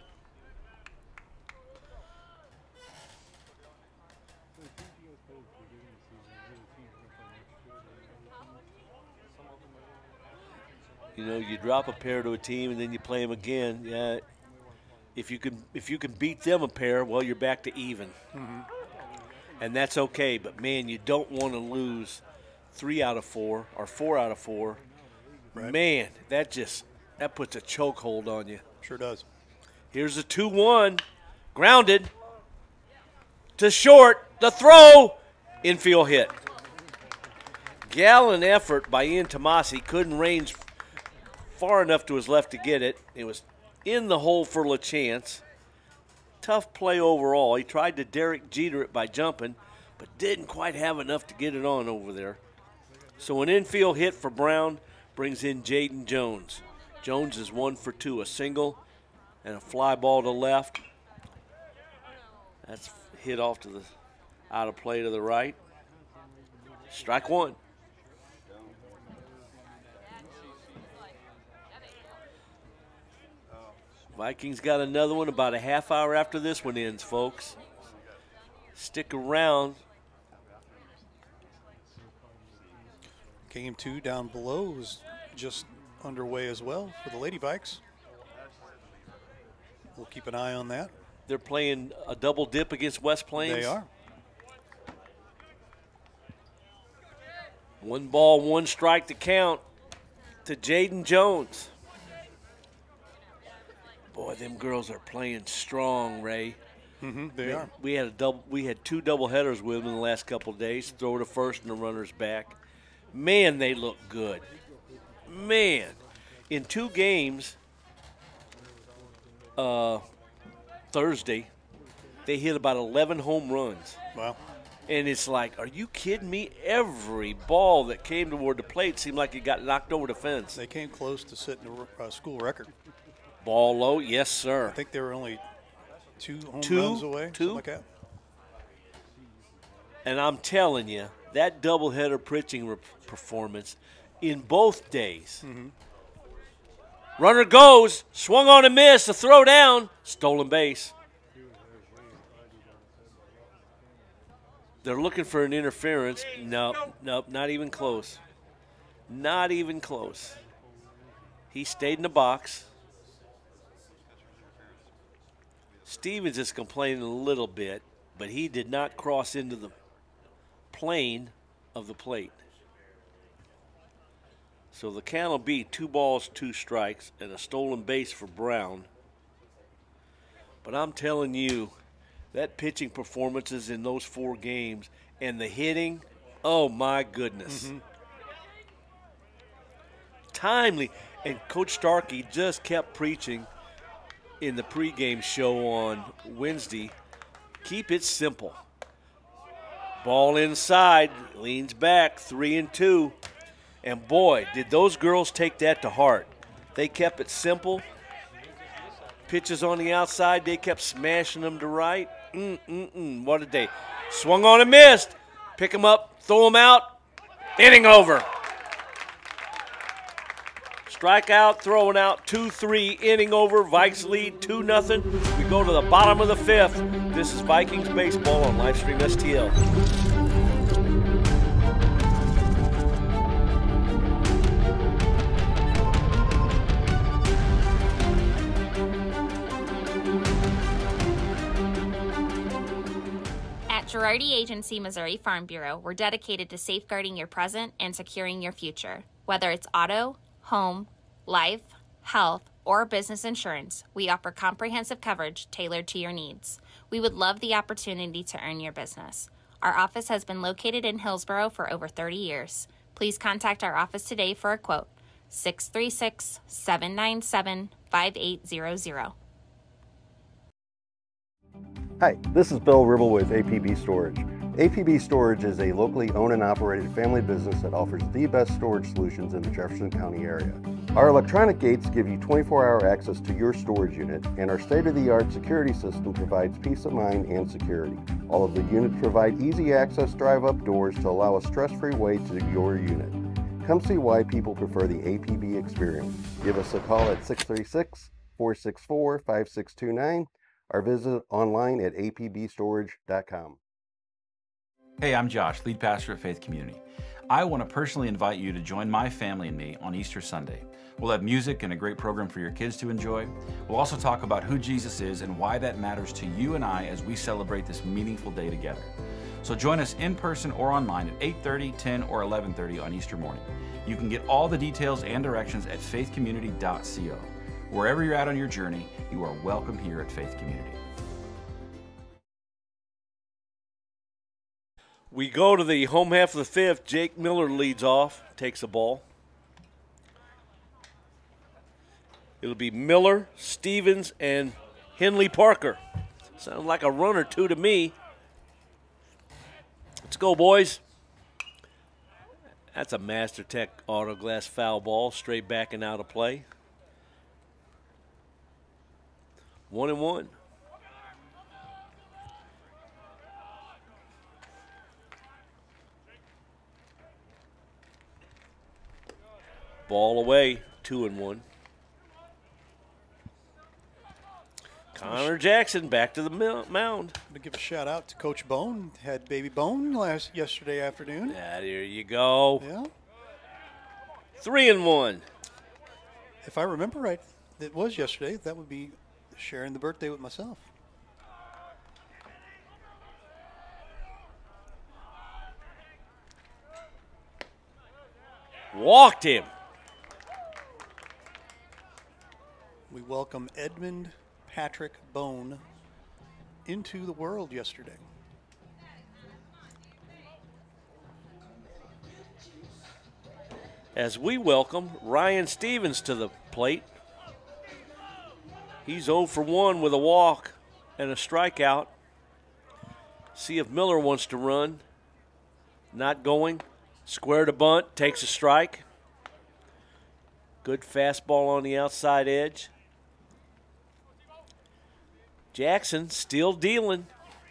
You know, you drop a pair to a team and then you play them again. Yeah, if you can, if you can beat them a pair, well, you're back to even, Mm-hmm. and that's okay. But man, you don't want to lose three out of four or four out of four. Right. Man, that just that puts a chokehold on you. Sure does. Here's a two one, grounded to short. The throw, infield hit. Gallant effort by Ian Tomasi. Couldn't range far enough to his left to get it. It was in the hole for LaChance. Tough play overall. He tried to Derek Jeter it by jumping, but didn't quite have enough to get it on over there. So an infield hit for Brown brings in Jaden Jones. Jones is one for two, a single and a fly ball to left. That's hit off to the out of play to the right. Strike one. Vikings got another one about a half hour after this one ends, folks. Stick around. Game two down below is just underway as well for the Lady Vikes. We'll keep an eye on that. They're playing a double dip against West Plains. They are. One ball, one strike to count to Jaden Jones. Boy, them girls are playing strong, Ray. Mm-hmm, they we, are. We had a double. We had two double headers with them in the last couple of days. Throw to first and the runners back. Man, they look good. Man, in two games, uh, Thursday, they hit about eleven home runs. Wow. And it's like, are you kidding me? Every ball that came toward the plate seemed like it got knocked over the fence. They came close to setting a uh, school record. Ball low, yes, sir. I think they were only two home two, runs away, two. something like that. And I'm telling you, that doubleheader pitching re- performance in both days. Mm-hmm. Runner goes, swung on a miss, a throw down, stolen base. They're looking for an interference. Nope, nope, not even close. Not even close. He stayed in the box. Stevens is complaining a little bit, but he did not cross into the plane of the plate. So the count will be two balls, two strikes, and a stolen base for Brown. But I'm telling you, that pitching performances in those four games and the hitting, oh my goodness. Mm-hmm. Timely. And Coach Starkey just kept preaching in the pregame show on Wednesday, keep it simple. Ball inside, leans back, three and two. And boy, did those girls take that to heart. They kept it simple. Pitches on the outside, they kept smashing them to right. Mm-mm-mm, what a day. Swung on and missed. Pick them up, throw them out. Inning over. Strikeout, throwing out, two three, inning over. Vikes lead two nothing. We go to the bottom of the fifth. This is Vikings Baseball on Livestream S T L. At Girardi Agency Missouri Farm Bureau, we're dedicated to safeguarding your present and securing your future. Whether it's auto, home, life, health, or business insurance, we offer comprehensive coverage tailored to your needs. We would love the opportunity to earn your business. Our office has been located in Hillsborough for over thirty years. Please contact our office today for a quote, six three six, seven nine seven, five eight zero zero. Hi, this is Bill Ribble with A P B Storage. A P B Storage is a locally owned and operated family business that offers the best storage solutions in the Jefferson County area. Our electronic gates give you twenty-four hour access to your storage unit, and our state-of-the-art security system provides peace of mind and security. All of the units provide easy access drive-up doors to allow a stress-free way to your unit. Come see why people prefer the A P B experience. Give us a call at six three six, four six four, five six two nine or visit online at A P B storage dot com. Hey, I'm Josh, lead pastor at Faith Community. I want to personally invite you to join my family and me on Easter Sunday. We'll have music and a great program for your kids to enjoy. We'll also talk about who Jesus is and why that matters to you and I as we celebrate this meaningful day together. So join us in person or online at eight thirty, ten, or eleven thirty on Easter morning. You can get all the details and directions at faith community dot co. Wherever you're at on your journey, you are welcome here at Faith Community. We go to the home half of the fifth. Jake Miller leads off, takes a ball. It'll be Miller, Stevens, and Henley Parker. Sounds like a run or two to me. Let's go, boys. That's a MasterTech Auto Glass foul ball, straight back and out of play. One and one. Ball away, two and one. Connor Jackson back to the mound. To give a shout out to Coach Bone. Had baby Bone last yesterday afternoon. Yeah, there you go. Yeah. Three and one. If I remember right, it was yesterday. That would be sharing the birthday with myself. Walked him. We welcome Edmund Patrick Bone into the world yesterday. As we welcome Ryan Stevens to the plate. He's oh for one with a walk and a strikeout. See if Miller wants to run. Not going. Square to bunt, takes a strike. Good fastball on the outside edge. Jackson still dealing.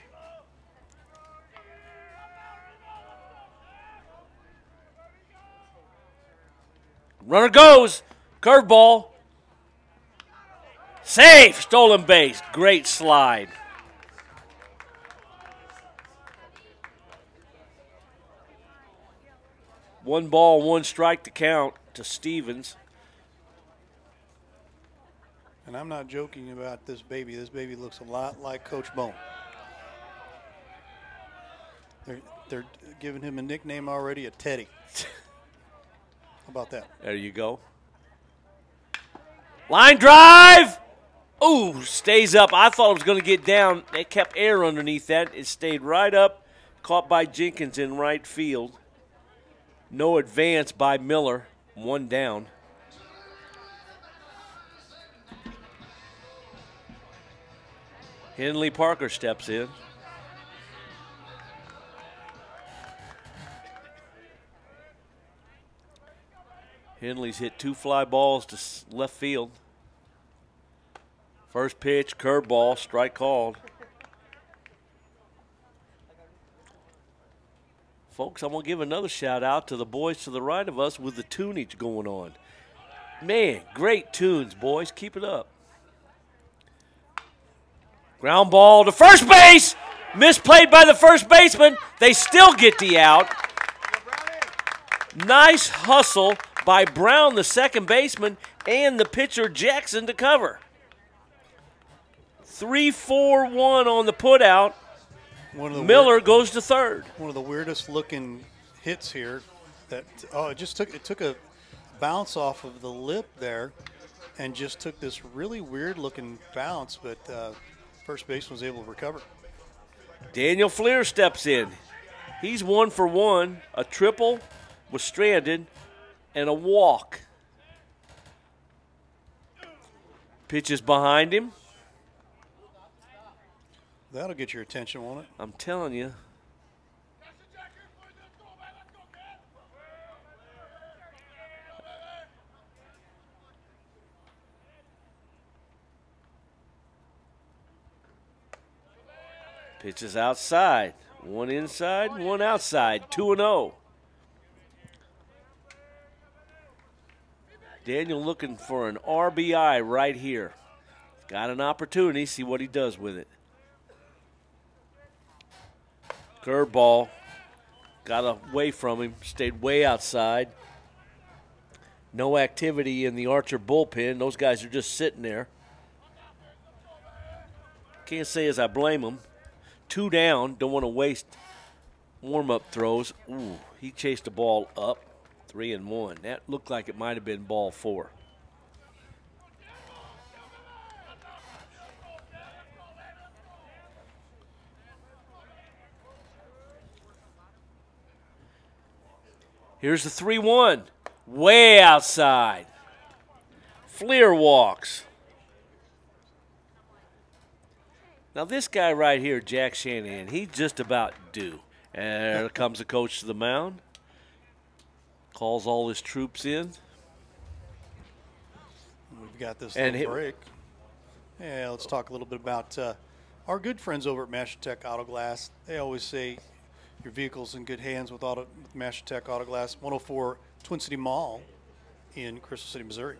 Runner goes. Curveball. Safe. Stolen base. Great slide. One ball, one strike to count to Stevens. And I'm not joking about this baby. This baby looks a lot like Coach Bone. They're, they're giving him a nickname already, a Teddy. How about that? There you go. Line drive. Ooh, stays up. I thought it was going to get down. They kept air underneath that. It stayed right up, caught by Jenkins in right field. No advance by Miller. One down. Henley Parker steps in. Henley's hit two fly balls to left field. First pitch, curveball, strike called. Folks, I'm going to give another shout out to the boys to the right of us with the tunage going on. Man, great tunes, boys. Keep it up. Ground ball to first base. Misplayed by the first baseman. They still get the out. Nice hustle by Brown, the second baseman, and the pitcher Jackson to cover. three four one on the putout. One of the Miller weird, goes to third. One of the weirdest looking hits here. That oh, it just took it took a bounce off of the lip there, and just took this really weird looking bounce, but uh, first baseman was able to recover. Daniel Fleer steps in. He's one for one. A triple was stranded, and a walk. Pitches behind him. That'll get your attention, won't it? I'm telling you. Pitches outside. One inside, one outside. two and oh. Daniel looking for an R B I right here. Got an opportunity. See what he does with it. Curveball. Got away from him. Stayed way outside. No activity in the Archer bullpen. Those guys are just sitting there. Can't say as I blame them. Two down. Don't want to waste warm-up throws. Ooh, he chased the ball up. Three and one. That looked like it might have been ball four. Here's the three one. Way outside. Fleer walks. Now this guy right here, Jack Shanahan, he's just about due. And there comes the coach to the mound. Calls all his troops in. We've got this and little break. Yeah, let's talk a little bit about uh, our good friends over at MasterTech Auto Glass. They always say your vehicle's in good hands with, auto, with MasterTech Auto Glass. one oh four Twin City Mall in Crystal City, Missouri.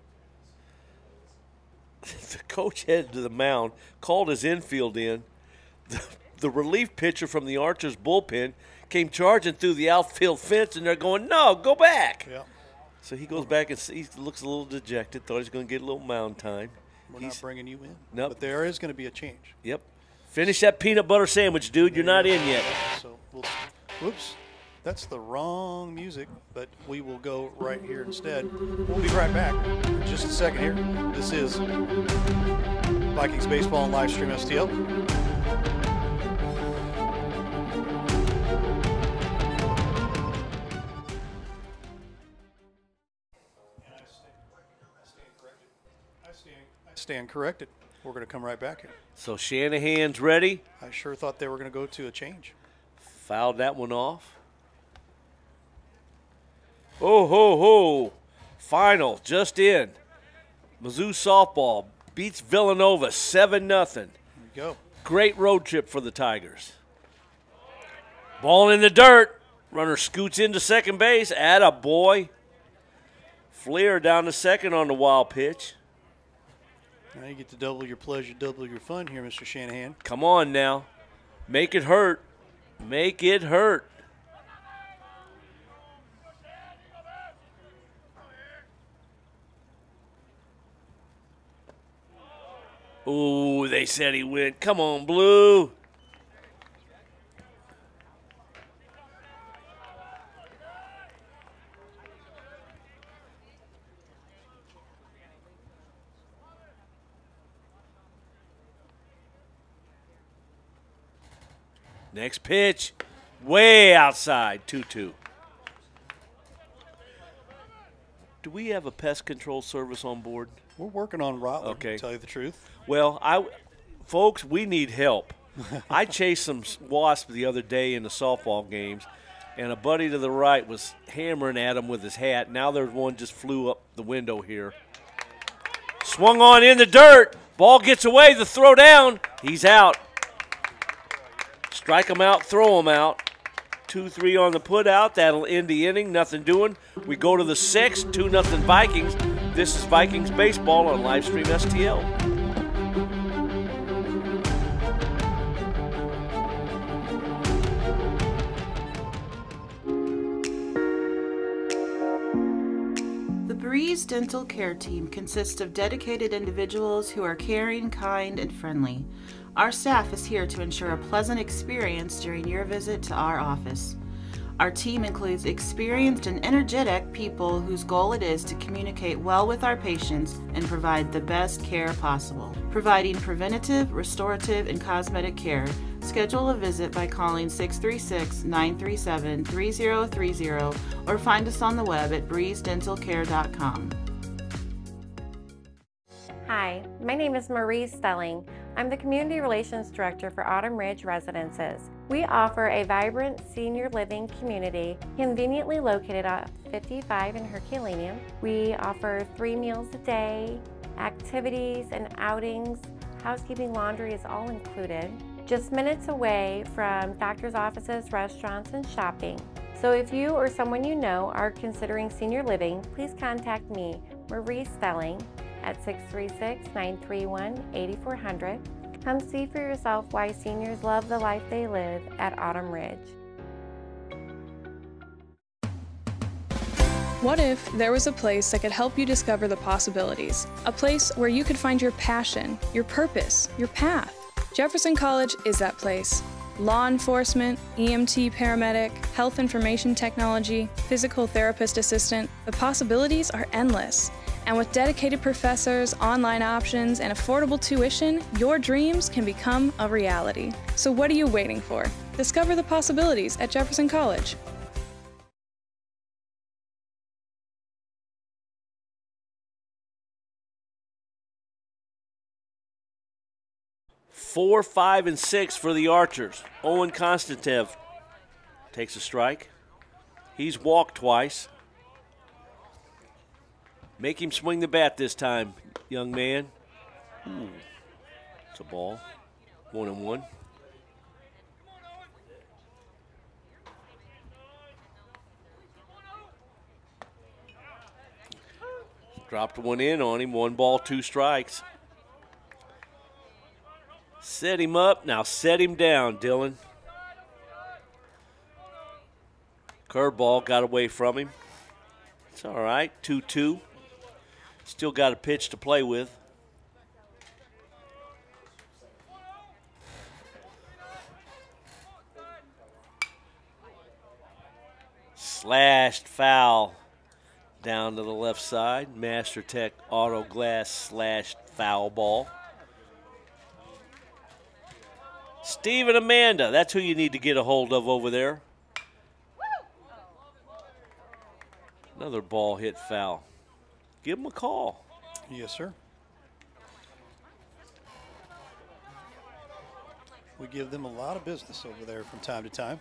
The coach headed to the mound, called his infield in. The, the relief pitcher from the Archers bullpen came charging through the outfield fence, and they're going, no, go back. Yeah. So he goes back and he looks a little dejected, thought he's going to get a little mound time. We're he's, not bringing you in. Nope. But there is going to be a change. Yep. Finish that peanut butter sandwich, dude. You're not in yet. So, we'll, whoops. That's the wrong music, but we will go right here instead. We'll be right back in just a second here. This is Vikings Baseball and Livestream S T L. Stand corrected. We're going to come right back here. So Shanahan's ready. I sure thought they were going to go to a change. Fouled that one off. Oh, ho, ho. Final just in. Mizzou softball beats Villanova seven nothing. There you go. Great road trip for the Tigers. Ball in the dirt. Runner scoots into second base. Atta boy. Fleer down to second on the wild pitch. Now you get to double your pleasure, double your fun here, Mister Shanahan. Come on now. Make it hurt. Make it hurt. Ooh, they said he went. Come on, Blue. Next pitch, way outside, two two. Do we have a pest control service on board? We're working on Rottler, Okay. to tell you the truth. Well, I, folks, we need help. I chased some wasps the other day in the softball games, and a buddy to the right was hammering at him with his hat. Now there's one just flew up the window here. Swung on in the dirt. Ball gets away, the throw down. He's out. Strike him out, throw him out. two three on the put out. That'll end the inning. Nothing doing. We go to the sixth. two nothing Vikings. This is Vikings baseball on Livestream S T L. The Breeze Dental Care Team consists of dedicated individuals who are caring, kind, and friendly. Our staff is here to ensure a pleasant experience during your visit to our office. Our team includes experienced and energetic people whose goal it is to communicate well with our patients and provide the best care possible. Providing preventative, restorative, and cosmetic care, schedule a visit by calling six three six, nine three seven, three zero three zero or find us on the web at breeze dental care dot com. Hi, my name is Marie Stelling. I'm the Community Relations Director for Autumn Ridge Residences. We offer a vibrant senior living community conveniently located at fifty-five in Herculaneum. We offer three meals a day, activities and outings. Housekeeping, laundry is all included. Just minutes away from doctor's offices, restaurants, and shopping. So if you or someone you know are considering senior living, please contact me, Marie Stelling, at six three six, nine three one, eight four zero zero. Come see for yourself why seniors love the life they live at Autumn Ridge. What if there was a place that could help you discover the possibilities? A place where you could find your passion, your purpose, your path. Jefferson College is that place. Law enforcement, E M T paramedic, health information technology, physical therapist assistant, the possibilities are endless. And with dedicated professors, online options, and affordable tuition, your dreams can become a reality. So what are you waiting for? Discover the possibilities at Jefferson College. Four, five, and six for the Archers. Owen Konstantin takes a strike. He's walked twice. Make him swing the bat this time, young man. Ooh, it's a ball. One and one. Dropped one in on him. One ball, two strikes. Set him up. Now set him down, Dylan. Curveball got away from him. It's all right. two two. Still got a pitch to play with. Slashed foul down to the left side. MasterTech Auto Glass slashed foul ball. Steve and Amanda, that's who you need to get a hold of over there. Another ball hit foul. Give them a call. Yes, sir. We give them a lot of business over there from time to time.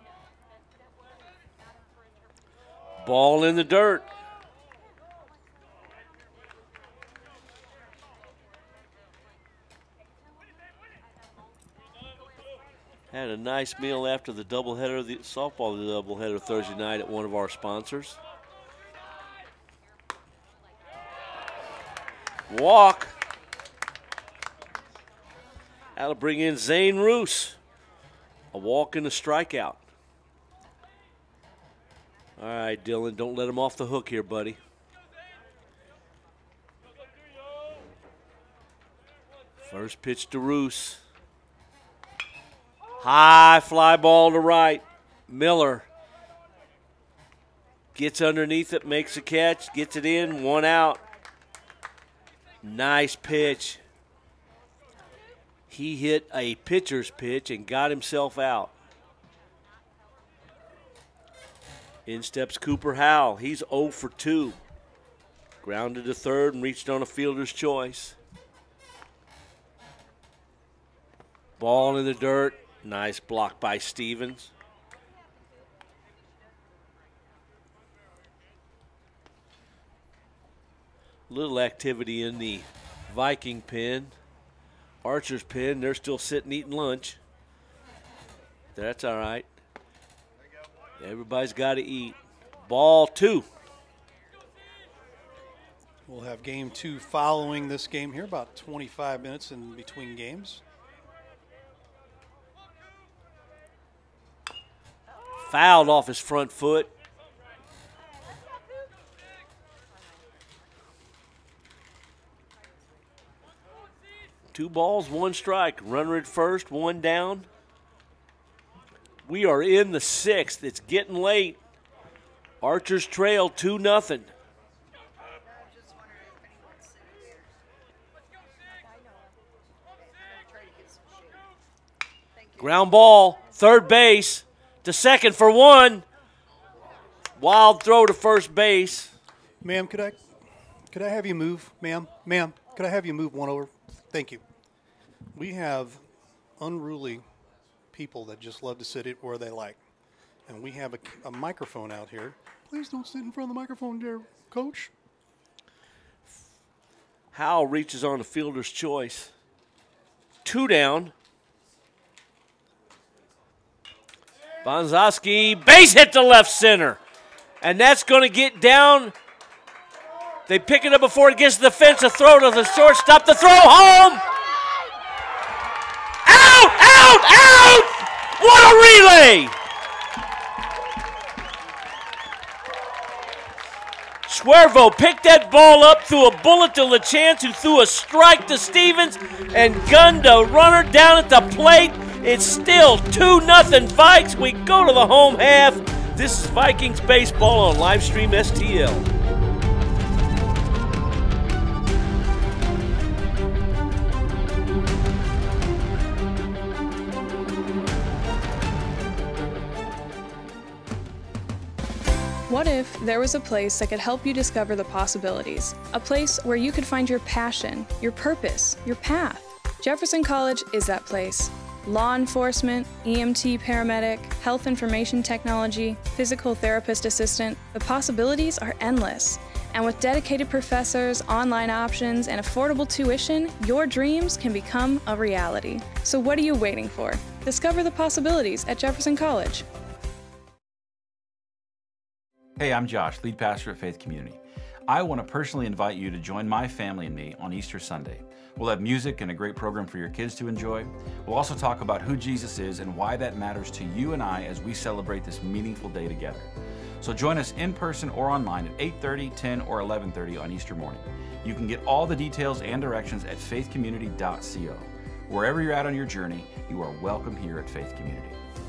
Ball in the dirt. Had a nice meal after the doubleheader, the softball doubleheader Thursday night at one of our sponsors. Walk. That'll bring in Zane Roos. A walk and a strikeout. All right, Dylan, don't let him off the hook here, buddy. First pitch to Roos. High fly ball to right. Miller gets underneath it, makes a catch, gets it in, one out. Nice pitch. He hit a pitcher's pitch and got himself out. In steps Cooper Howell. He's oh for two. Grounded to third and reached on a fielder's choice. Ball in the dirt. Nice block by Stevens. Little activity in the Viking pen. Archer's pen, they're still sitting eating lunch. That's all right. Everybody's got to eat. Ball two. We'll have game two following this game here, about twenty-five minutes in between games. Fouled off his front foot. Two balls, one strike. Runner at first, one down. We are in the sixth. It's getting late. Archers trail two nothing. Ground ball, third base. To second for one. Wild throw to first base. Ma'am, could I could I have you move, ma'am? Ma'am, could I have you move one over? Thank you. We have unruly people that just love to sit it where they like. And we have a, a microphone out here. Please don't sit in front of the microphone, dear coach. Howell reaches on the fielder's choice. Two down. Bonzowski, base hit to left center. And that's going to get down. They pick it up before it gets to the fence. A throw to the shortstop. The throw home. Out, out, out. What a relay. Swervo picked that ball up, threw a bullet to LaChance, who threw a strike to Stevens, and gunned a runner down at the plate. It's still two nothing Vikes. We go to the home half. This is Vikings baseball on Livestream S T L. What if there was a place that could help you discover the possibilities? A place where you could find your passion, your purpose, your path. Jefferson College is that place. Law enforcement, E M T paramedic, health information technology, physical therapist assistant, the possibilities are endless. And with dedicated professors, online options, and affordable tuition, your dreams can become a reality. So what are you waiting for? Discover the possibilities at Jefferson College. Hey, I'm Josh, lead pastor at Faith Community. I want to personally invite you to join my family and me on Easter Sunday. We'll have music and a great program for your kids to enjoy. We'll also talk about who Jesus is and why that matters to you and I as we celebrate this meaningful day together. So join us in person or online at eight thirty, ten, or eleven thirty on Easter morning. You can get all the details and directions at faith community dot co. Wherever you're at on your journey, you are welcome here at Faith Community.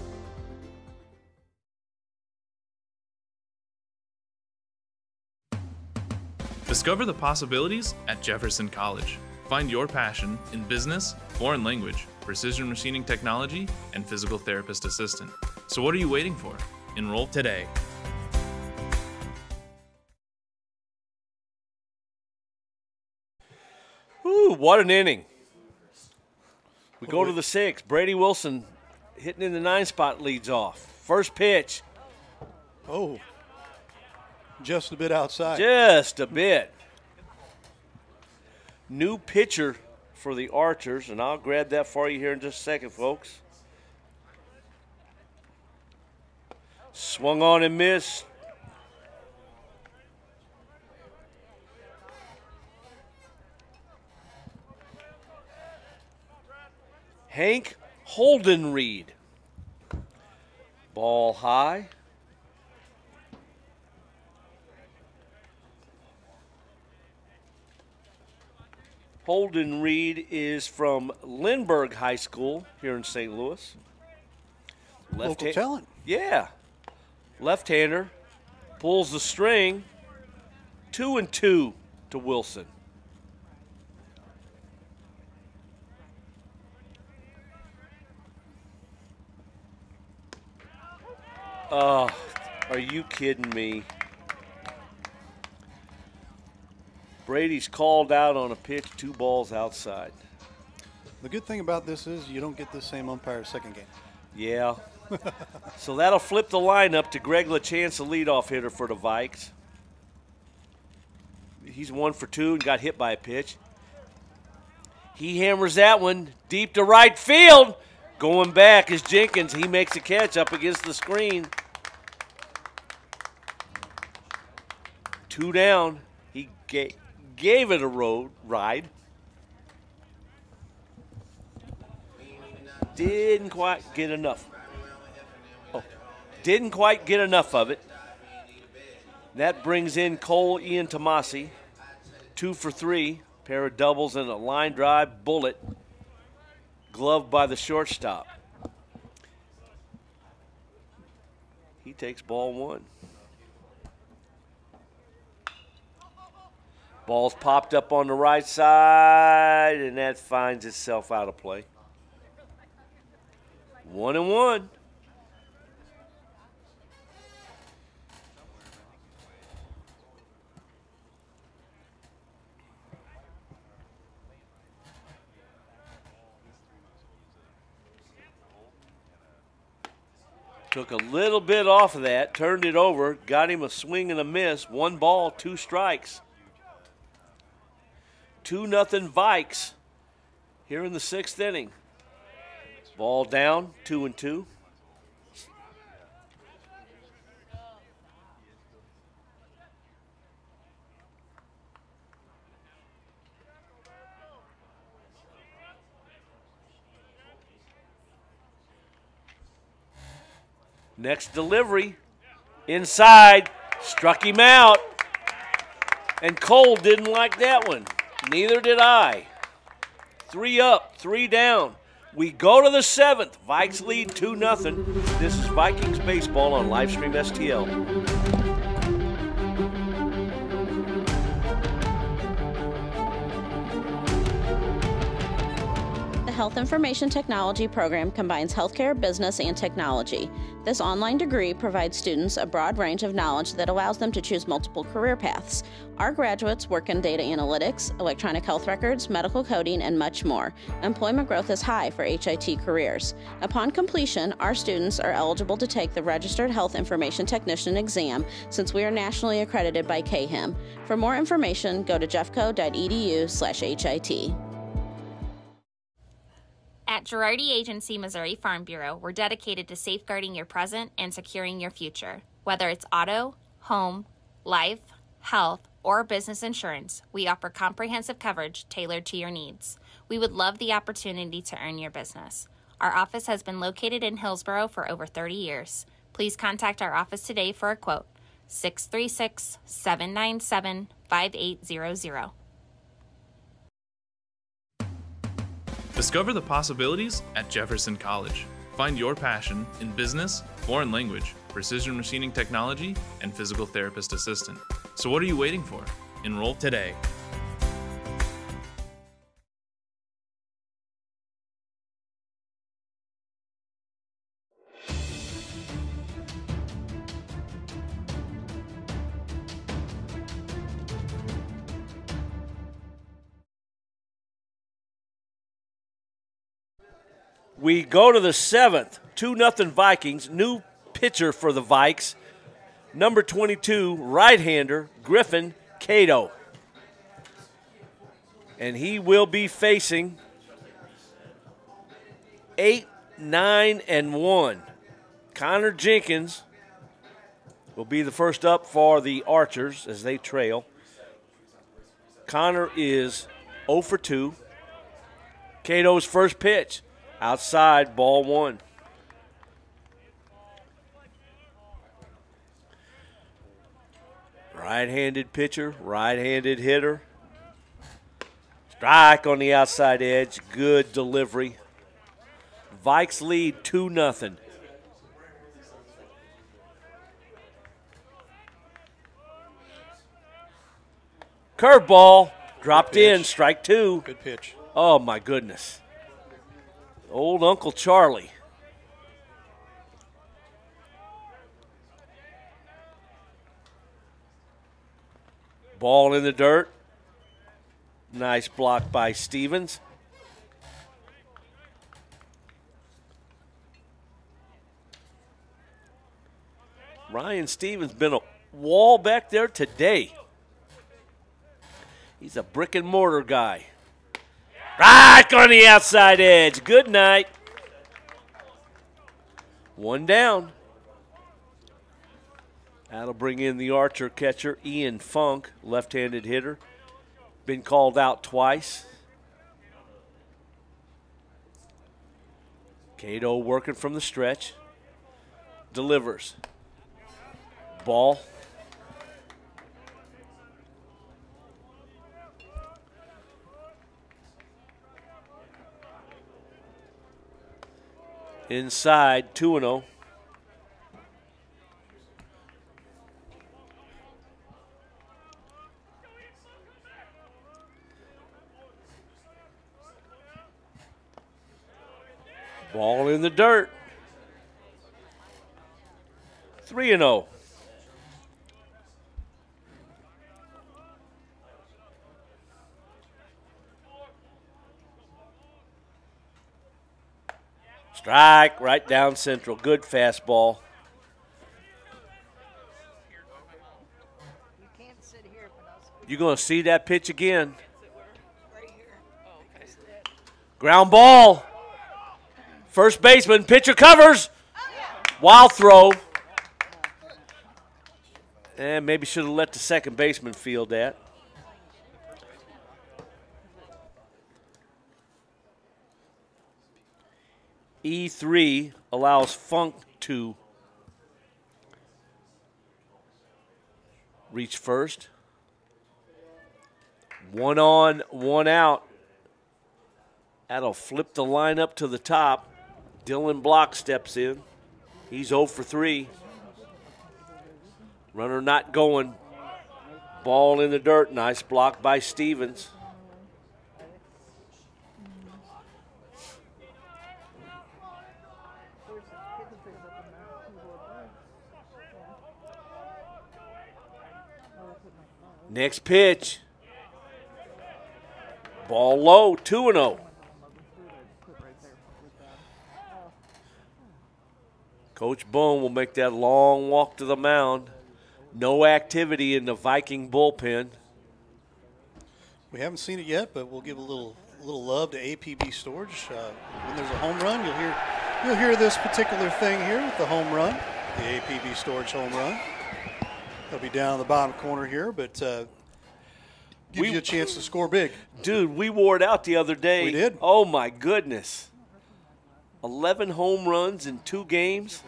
Discover the possibilities at Jefferson College. Find your passion in business, foreign language, precision machining technology, and physical therapist assistant. So what are you waiting for? Enroll today. Ooh, what an inning. We go to the sixth. Brady Wilson hitting in the nine spot leads off. First pitch. Oh, just a bit outside. Just a bit. New pitcher for the Archers, and I'll grab that for you here in just a second, folks. Swung on and missed. Hank Holdenreed. Ball high. Holden Reed is from Lindbergh High School here in Saint Louis. Local Left talent. Yeah. Left-hander pulls the string. Two and two to Wilson. Oh, are you kidding me? Brady's called out on a pitch, two balls outside. The good thing about this is you don't get the same umpire second game. Yeah. So that'll flip the lineup to Greg LaChance, the leadoff hitter for the Vikes. He's one for two and got hit by a pitch. He hammers that one deep to right field. Going back is Jenkins. He makes a catch up against the screen. Two down. He ga- gave it a road ride. Didn't quite get enough. Oh, didn't quite get enough of it. That brings in Cole Ian Tomasi. Two for three. Pair of doubles and a line drive bullet. Gloved by the shortstop. He takes ball one. Ball's popped up on the right side, and that finds itself out of play. One and one. Took a little bit off of that, turned it over, got him a swing and a miss. One ball, two strikes. Two nothing Vikes here in the sixth inning. Ball down, two and two. Next delivery, inside, struck him out. And Cole didn't like that one. Neither did I. Three up, three down. We go to the seventh. Vikes lead two nothing. This is Vikings baseball on Livestream S T L. The Health Information Technology program combines healthcare, business, and technology. This online degree provides students a broad range of knowledge that allows them to choose multiple career paths. Our graduates work in data analytics, electronic health records, medical coding, and much more. Employment growth is high for H I T careers. Upon completion, our students are eligible to take the Registered Health Information Technician exam since we are nationally accredited by K H I M. For more information, go to jeffco.edu slash HIT. At Girardi Agency Missouri Farm Bureau, we're dedicated to safeguarding your present and securing your future. Whether it's auto, home, life, health, or business insurance, we offer comprehensive coverage tailored to your needs. We would love the opportunity to earn your business. Our office has been located in Hillsborough for over thirty years. Please contact our office today for a quote, six three six, seven nine seven, five eight zero zero. Discover the possibilities at Jefferson College. Find your passion in business, foreign language, precision machining technology, and physical therapist assistant. So what are you waiting for? Enroll today. We go to the seventh, two nothing Vikings. New pitcher for the Vikes, number twenty-two, right-hander, Griffin Cato. And he will be facing eight, nine, and one. Connor Jenkins will be the first up for the Archers as they trail. Connor is oh for two. Cato's first pitch. Outside, ball one. Right-handed pitcher, right-handed hitter. Strike on the outside edge. Good delivery. Vikes lead two nothing. Curveball. Dropped in. Strike two. Good pitch. Oh, my goodness. Old Uncle Charlie. Ball in the dirt. Nice block by Stevens. Ryan Stevens been a wall back there today. He's a brick and mortar guy. Right on the outside edge. Good night. One down. That'll bring in the Archer catcher, Ian Funk, left-handed hitter. Been called out twice. Cato working from the stretch. Delivers. Ball. Inside, two and oh. Ball in the dirt. three and oh. Strike right down central. Good fastball. You going to see that pitch again? Ground ball. First baseman, pitcher covers. Wild throw. And maybe should have let the second baseman field that. E three allows Funk to reach first. One on, one out. That'll flip the lineup to the top. Dylan Block steps in. He's oh for three. Runner not going. Ball in the dirt. Nice block by Stevens. Next pitch. Ball low, two and oh. Coach Bone will make that long walk to the mound. No activity in the Viking bullpen. We haven't seen it yet, but we'll give a little little love to A P B Storage. Uh, when there's a home run, you'll hear you'll hear this particular thing here with the home run, the A P B Storage home run. They'll be down in the bottom corner here, but uh, gives we, you a chance to score big. Dude, we wore it out the other day. We did. Oh, my goodness. eleven home runs in two games.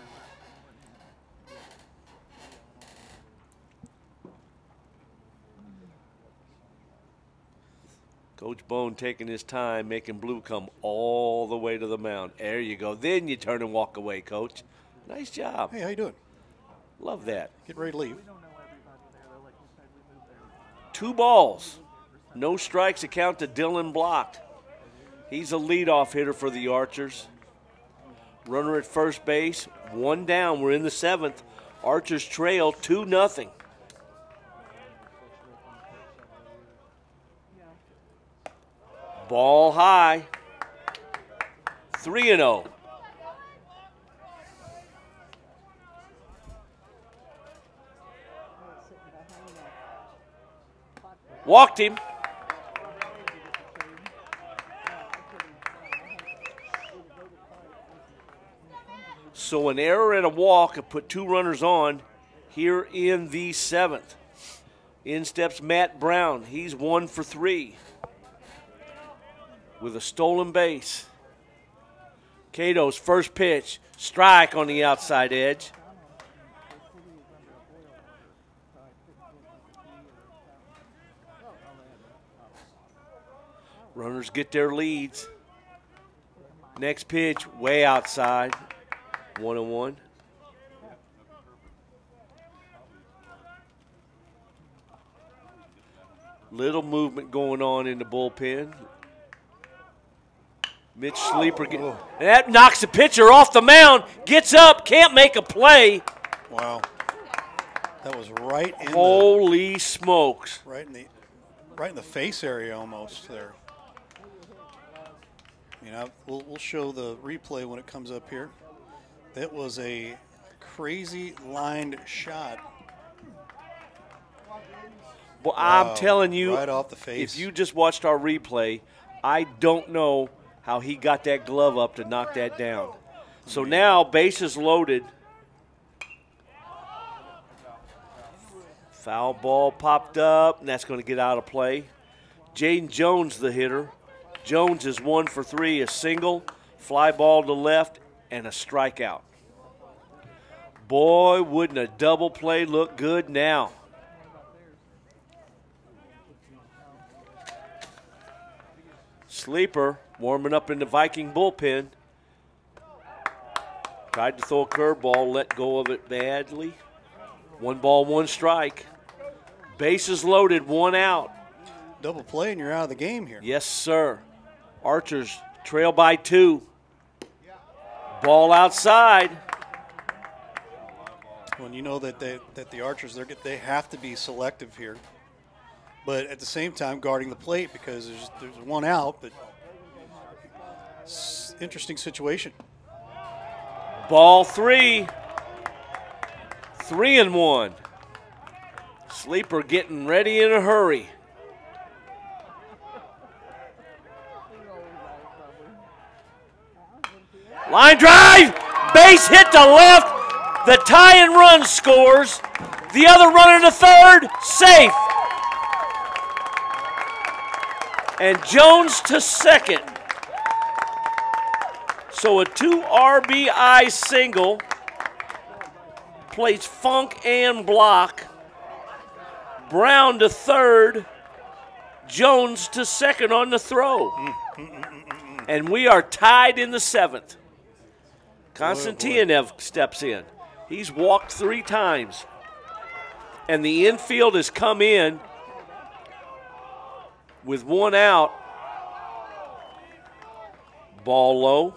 Coach Bone taking his time, making Blue come all the way to the mound. There you go. Then you turn and walk away, Coach. Nice job. Hey, how you doing? Love that. Get ready to leave. Two balls. No strikes account to Dylan Block. He's a leadoff hitter for the Archers. Runner at first base. One down. We're in the seventh. Archers trail two nothing. Ball high. three and oh. Walked him. So an error and a walk have put two runners on here in the seventh. In steps Matt Brown. He's one for three with a stolen base. Cato's first pitch, strike on the outside edge. Runners get their leads. Next pitch, way outside. One and one. Little movement going on in the bullpen. Mitch Sleeper, get, and that knocks the pitcher off the mound. Gets up, can't make a play. Wow, that was right in Holy the, smokes! Right in the, right in the face area almost there. You know, we'll we'll show the replay when it comes up here. That was a crazy lined shot. Well, Wow, I'm telling you, right off the face. If you just watched our replay, I don't know how he got that glove up to knock that down. So now, bases loaded. Foul ball popped up, and that's going to get out of play. Jaden Jones, the hitter. Jones is one for three, a single, fly ball to left, and a strikeout. Boy, wouldn't a double play look good now. Sleeper warming up in the Viking bullpen. Tried to throw a curveball, let go of it badly. One ball, one strike. Bases loaded, one out. Double play and you're out of the game here. Yes, sir. Archers trail by two. Ball outside. When you know that they, that the Archers, they're, they have to be selective here. But at the same time, guarding the plate because there's, there's one out, but it's interesting situation. Ball three. Three and one. Sleeper getting ready in a hurry. Line drive, base hit to left. The tie and run scores. The other runner to third, safe. And Jones to second. So a two R B I single plays Funk and block. Brown to third. Jones to second on the throw. And we are tied in the seventh. Konstantinev steps in. He's walked three times. And the infield has come in with one out. Ball low.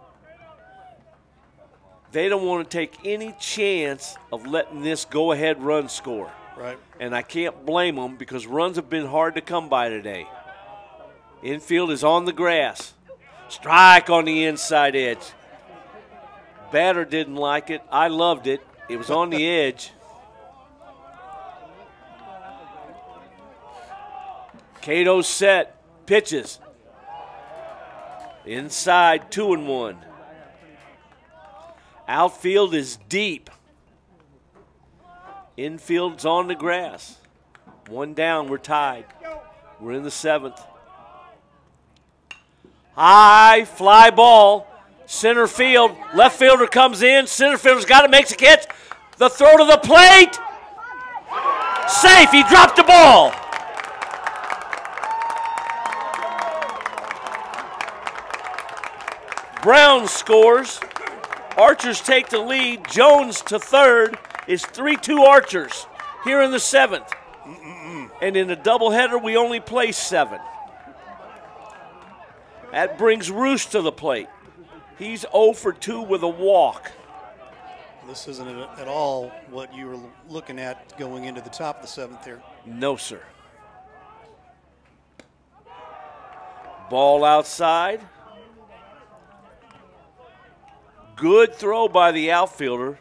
They don't want to take any chance of letting this go-ahead run score. Right. And I can't blame them because runs have been hard to come by today. Infield is on the grass. Strike on the inside edge. Batter didn't like it. I loved it. It was on the edge. Cato's set. Pitches. Inside, two and one. Outfield is deep. Infield's on the grass. One down, we're tied. We're in the seventh. High fly ball. Center field. Left fielder comes in. Center fielder's got it, makes a catch. The throw to the plate. Safe. He dropped the ball. Brown scores. Archers take the lead. Jones to third. It's three two Archers here in the seventh. Mm-mm-mm. And in a doubleheader, we only play seven. That brings Roos to the plate. He's oh for two with a walk. This isn't at all what you were looking at going into the top of the seventh here. No, sir. Ball outside. Good throw by the outfielder.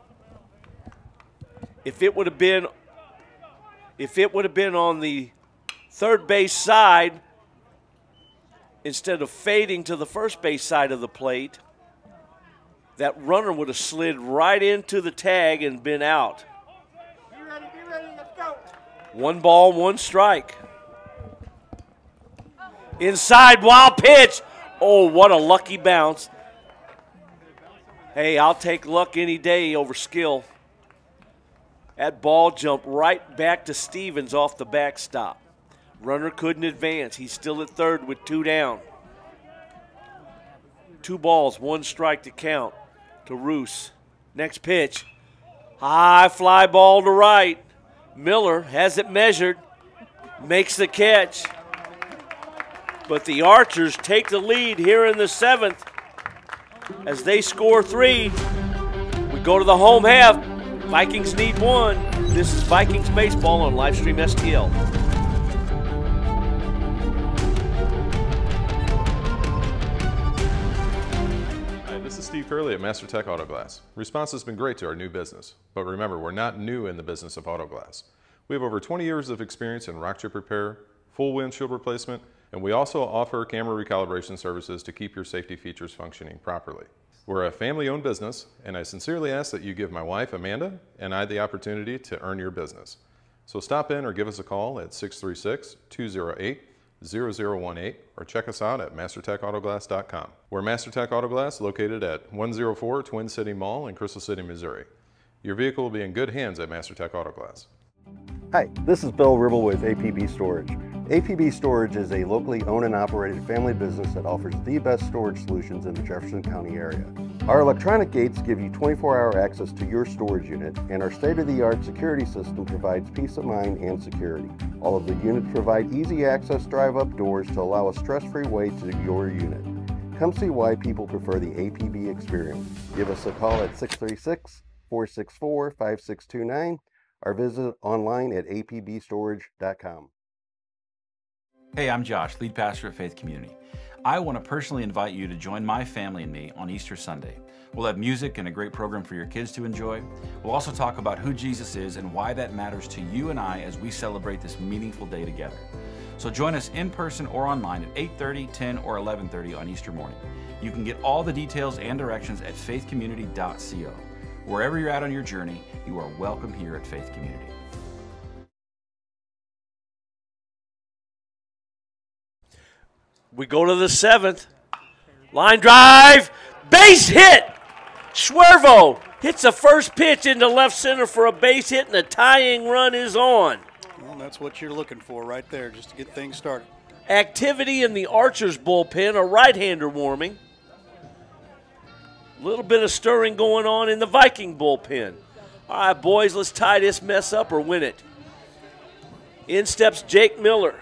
If it would have been, if it would have been on the third base side, instead of fading to the first base side of the plate, that runner would have slid right into the tag and been out. Be ready, be ready, let's go. One ball, one strike. Inside, wild pitch. Oh, what a lucky bounce. Hey, I'll take luck any day over skill. That ball jumped right back to Stevens off the backstop. Runner couldn't advance. He's still at third with two down. Two balls, one strike to count to Roos. Next pitch. High fly ball to right. Miller has it measured. Makes the catch. But the Archers take the lead here in the seventh as they score three. We go to the home half. Vikings need one. This is Vikings Baseball on Livestream S T L. Hi, this is Steve Curley at Master Tech Auto Glass. Response has been great to our new business, but remember, we're not new in the business of auto glass. We have over twenty years of experience in rock chip repair, full windshield replacement, and we also offer camera recalibration services to keep your safety features functioning properly. We're a family-owned business, and I sincerely ask that you give my wife, Amanda, and I the opportunity to earn your business. So stop in or give us a call at six three six, two zero eight, zero zero one eight or check us out at master tech auto glass dot com. We're Master Tech Auto Glass, located at one oh four Twin City Mall in Crystal City, Missouri. Your vehicle will be in good hands at Master Tech Auto Glass. Hi, this is Bill Ribble with A P B Storage. A P B Storage is a locally owned and operated family business that offers the best storage solutions in the Jefferson County area. Our electronic gates give you twenty-four hour access to your storage unit, and our state-of-the-art security system provides peace of mind and security. All of the units provide easy access drive-up doors to allow a stress-free way to your unit. Come see why people prefer the A P B experience. Give us a call at six three six, four six four, five six two nine or visit online at a p b storage dot com. Hey, I'm Josh, lead pastor at Faith Community. I want to personally invite you to join my family and me on Easter Sunday. We'll have music and a great program for your kids to enjoy. We'll also talk about who Jesus is and why that matters to you and I as we celebrate this meaningful day together. So join us in person or online at eight thirty, ten, or eleven thirty on Easter morning. You can get all the details and directions at faith community dot co. Wherever you're at on your journey, you are welcome here at Faith Community. We go to the seventh. Line drive. Base hit. Schwervo hits the first pitch into left center for a base hit, and the tying run is on. Well, that's what you're looking for right there, just to get things started. Activity in the Archers bullpen, a right-hander warming. A little bit of stirring going on in the Viking bullpen. All right, boys, let's tie this mess up or win it. In steps Jake Miller.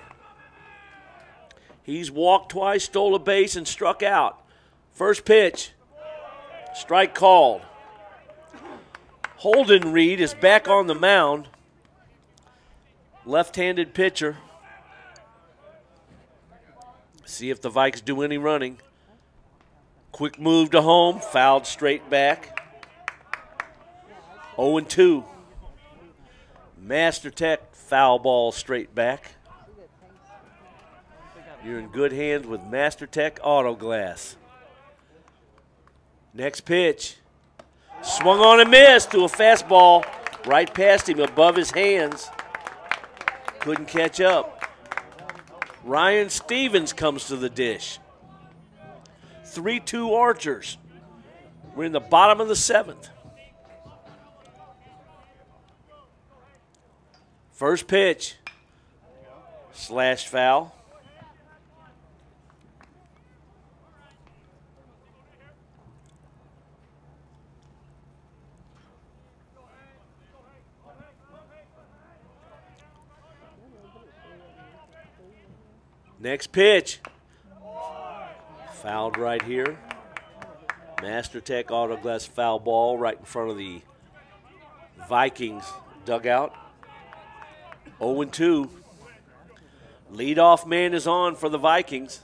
He's walked twice, stole a base, and struck out. First pitch, strike called. Holden Reed is back on the mound. Left-handed pitcher. See if the Vikes do any running. Quick move to home, fouled straight back. oh and two. Master Tech foul ball straight back. You're in good hands with Master Tech Auto Glass. Next pitch. Swung on and missed to a fastball right past him above his hands. Couldn't catch up. Ryan Stevens comes to the dish. three two Archers. We're in the bottom of the seventh. First pitch. Slash foul. Next pitch. Fouled right here. Master Tech Auto Glass foul ball right in front of the Vikings dugout. oh and two. Leadoff man is on for the Vikings.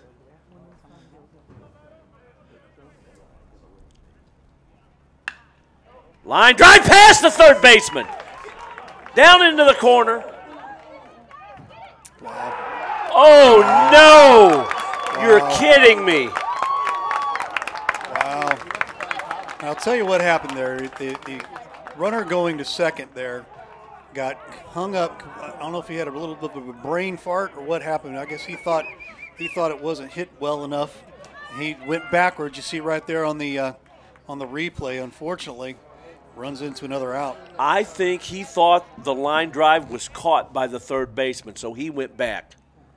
Line drive past the third baseman. Down into the corner. Oh, no! You're Wow. kidding me. Wow. I'll tell you what happened there. The, the runner going to second there got hung up. I don't know if he had a little bit of a brain fart or what happened. I guess he thought he thought it wasn't hit well enough. He went backwards. You see right there on the uh, on the replay. Unfortunately, runs into another out. I think he thought the line drive was caught by the third baseman, so he went back.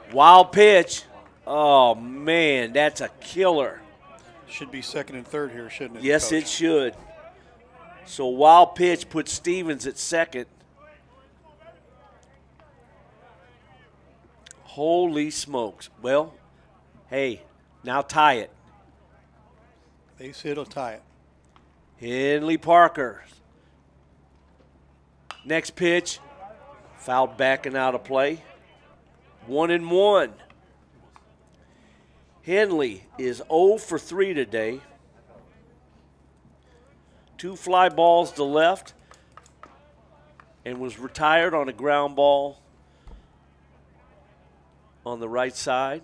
Wild pitch. Oh, man, that's a killer. Should be second and third here, shouldn't it? Yes, Coach? it should. So wild pitch puts Stevens at second. Holy smokes. Well, hey, now tie it. Base hit will tie it. Henley Parker. Next pitch, fouled back and out of play. One and one. Henley is oh for three today. Two fly balls to left and was retired on a ground ball on the right side.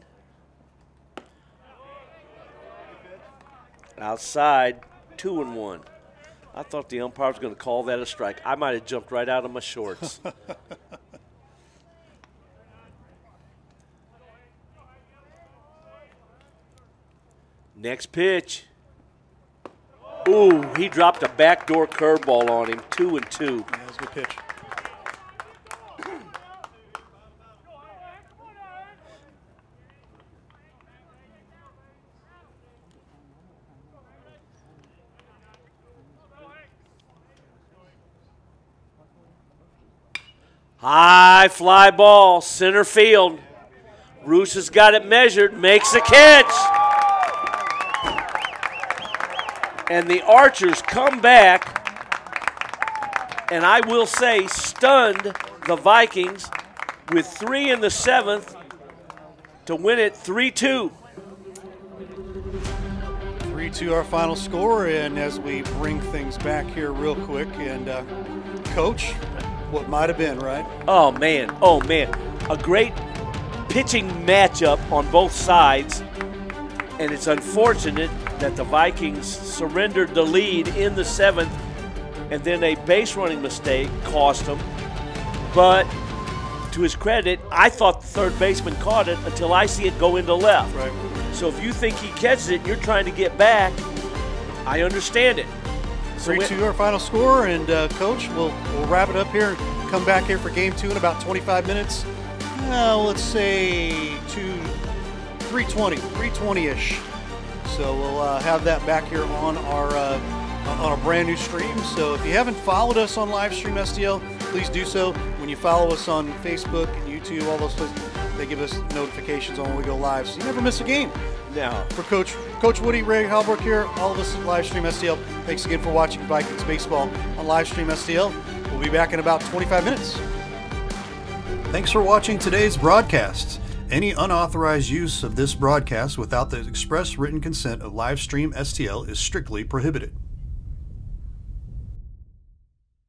Outside, two and one. I thought the umpire was going to call that a strike. I might have jumped right out of my shorts. Next pitch. Ooh, he dropped a backdoor curveball on him. Two and two. Yeah, that was a good pitch. High fly ball, center field. Roos has got it measured, makes a catch. And the Archers come back, and I will say stunned the Vikings with three in the seventh to win it three two. three two our final score, and as we bring things back here real quick, and uh, Coach, what might have been, right? Oh, man. Oh, man. A great pitching matchup on both sides, and it's unfortunate that the Vikings surrendered the lead in the seventh, and then a base running mistake cost them. But to his credit, I thought the third baseman caught it until I see it go into left. Right. So if you think he catches it and you're trying to get back, I understand it. three two our final score, and uh, Coach, we'll, we'll wrap it up here and come back here for game two in about twenty-five minutes. Uh, let's say two, three twenty, three twenty-ish. So we'll uh, have that back here on our uh, on a brand new stream. So if you haven't followed us on Livestream S T L, please do so. When you follow us on Facebook and YouTube, all those places, they give us notifications on when we go live, so you never miss a game. Now, for Coach Coach Woody, Ray Halbrook here, all of us at Livestream S T L, thanks again for watching Vikings baseball on Livestream S T L. We'll be back in about twenty-five minutes. Thanks for watching today's broadcast. Any unauthorized use of this broadcast without the express written consent of Livestream S T L is strictly prohibited.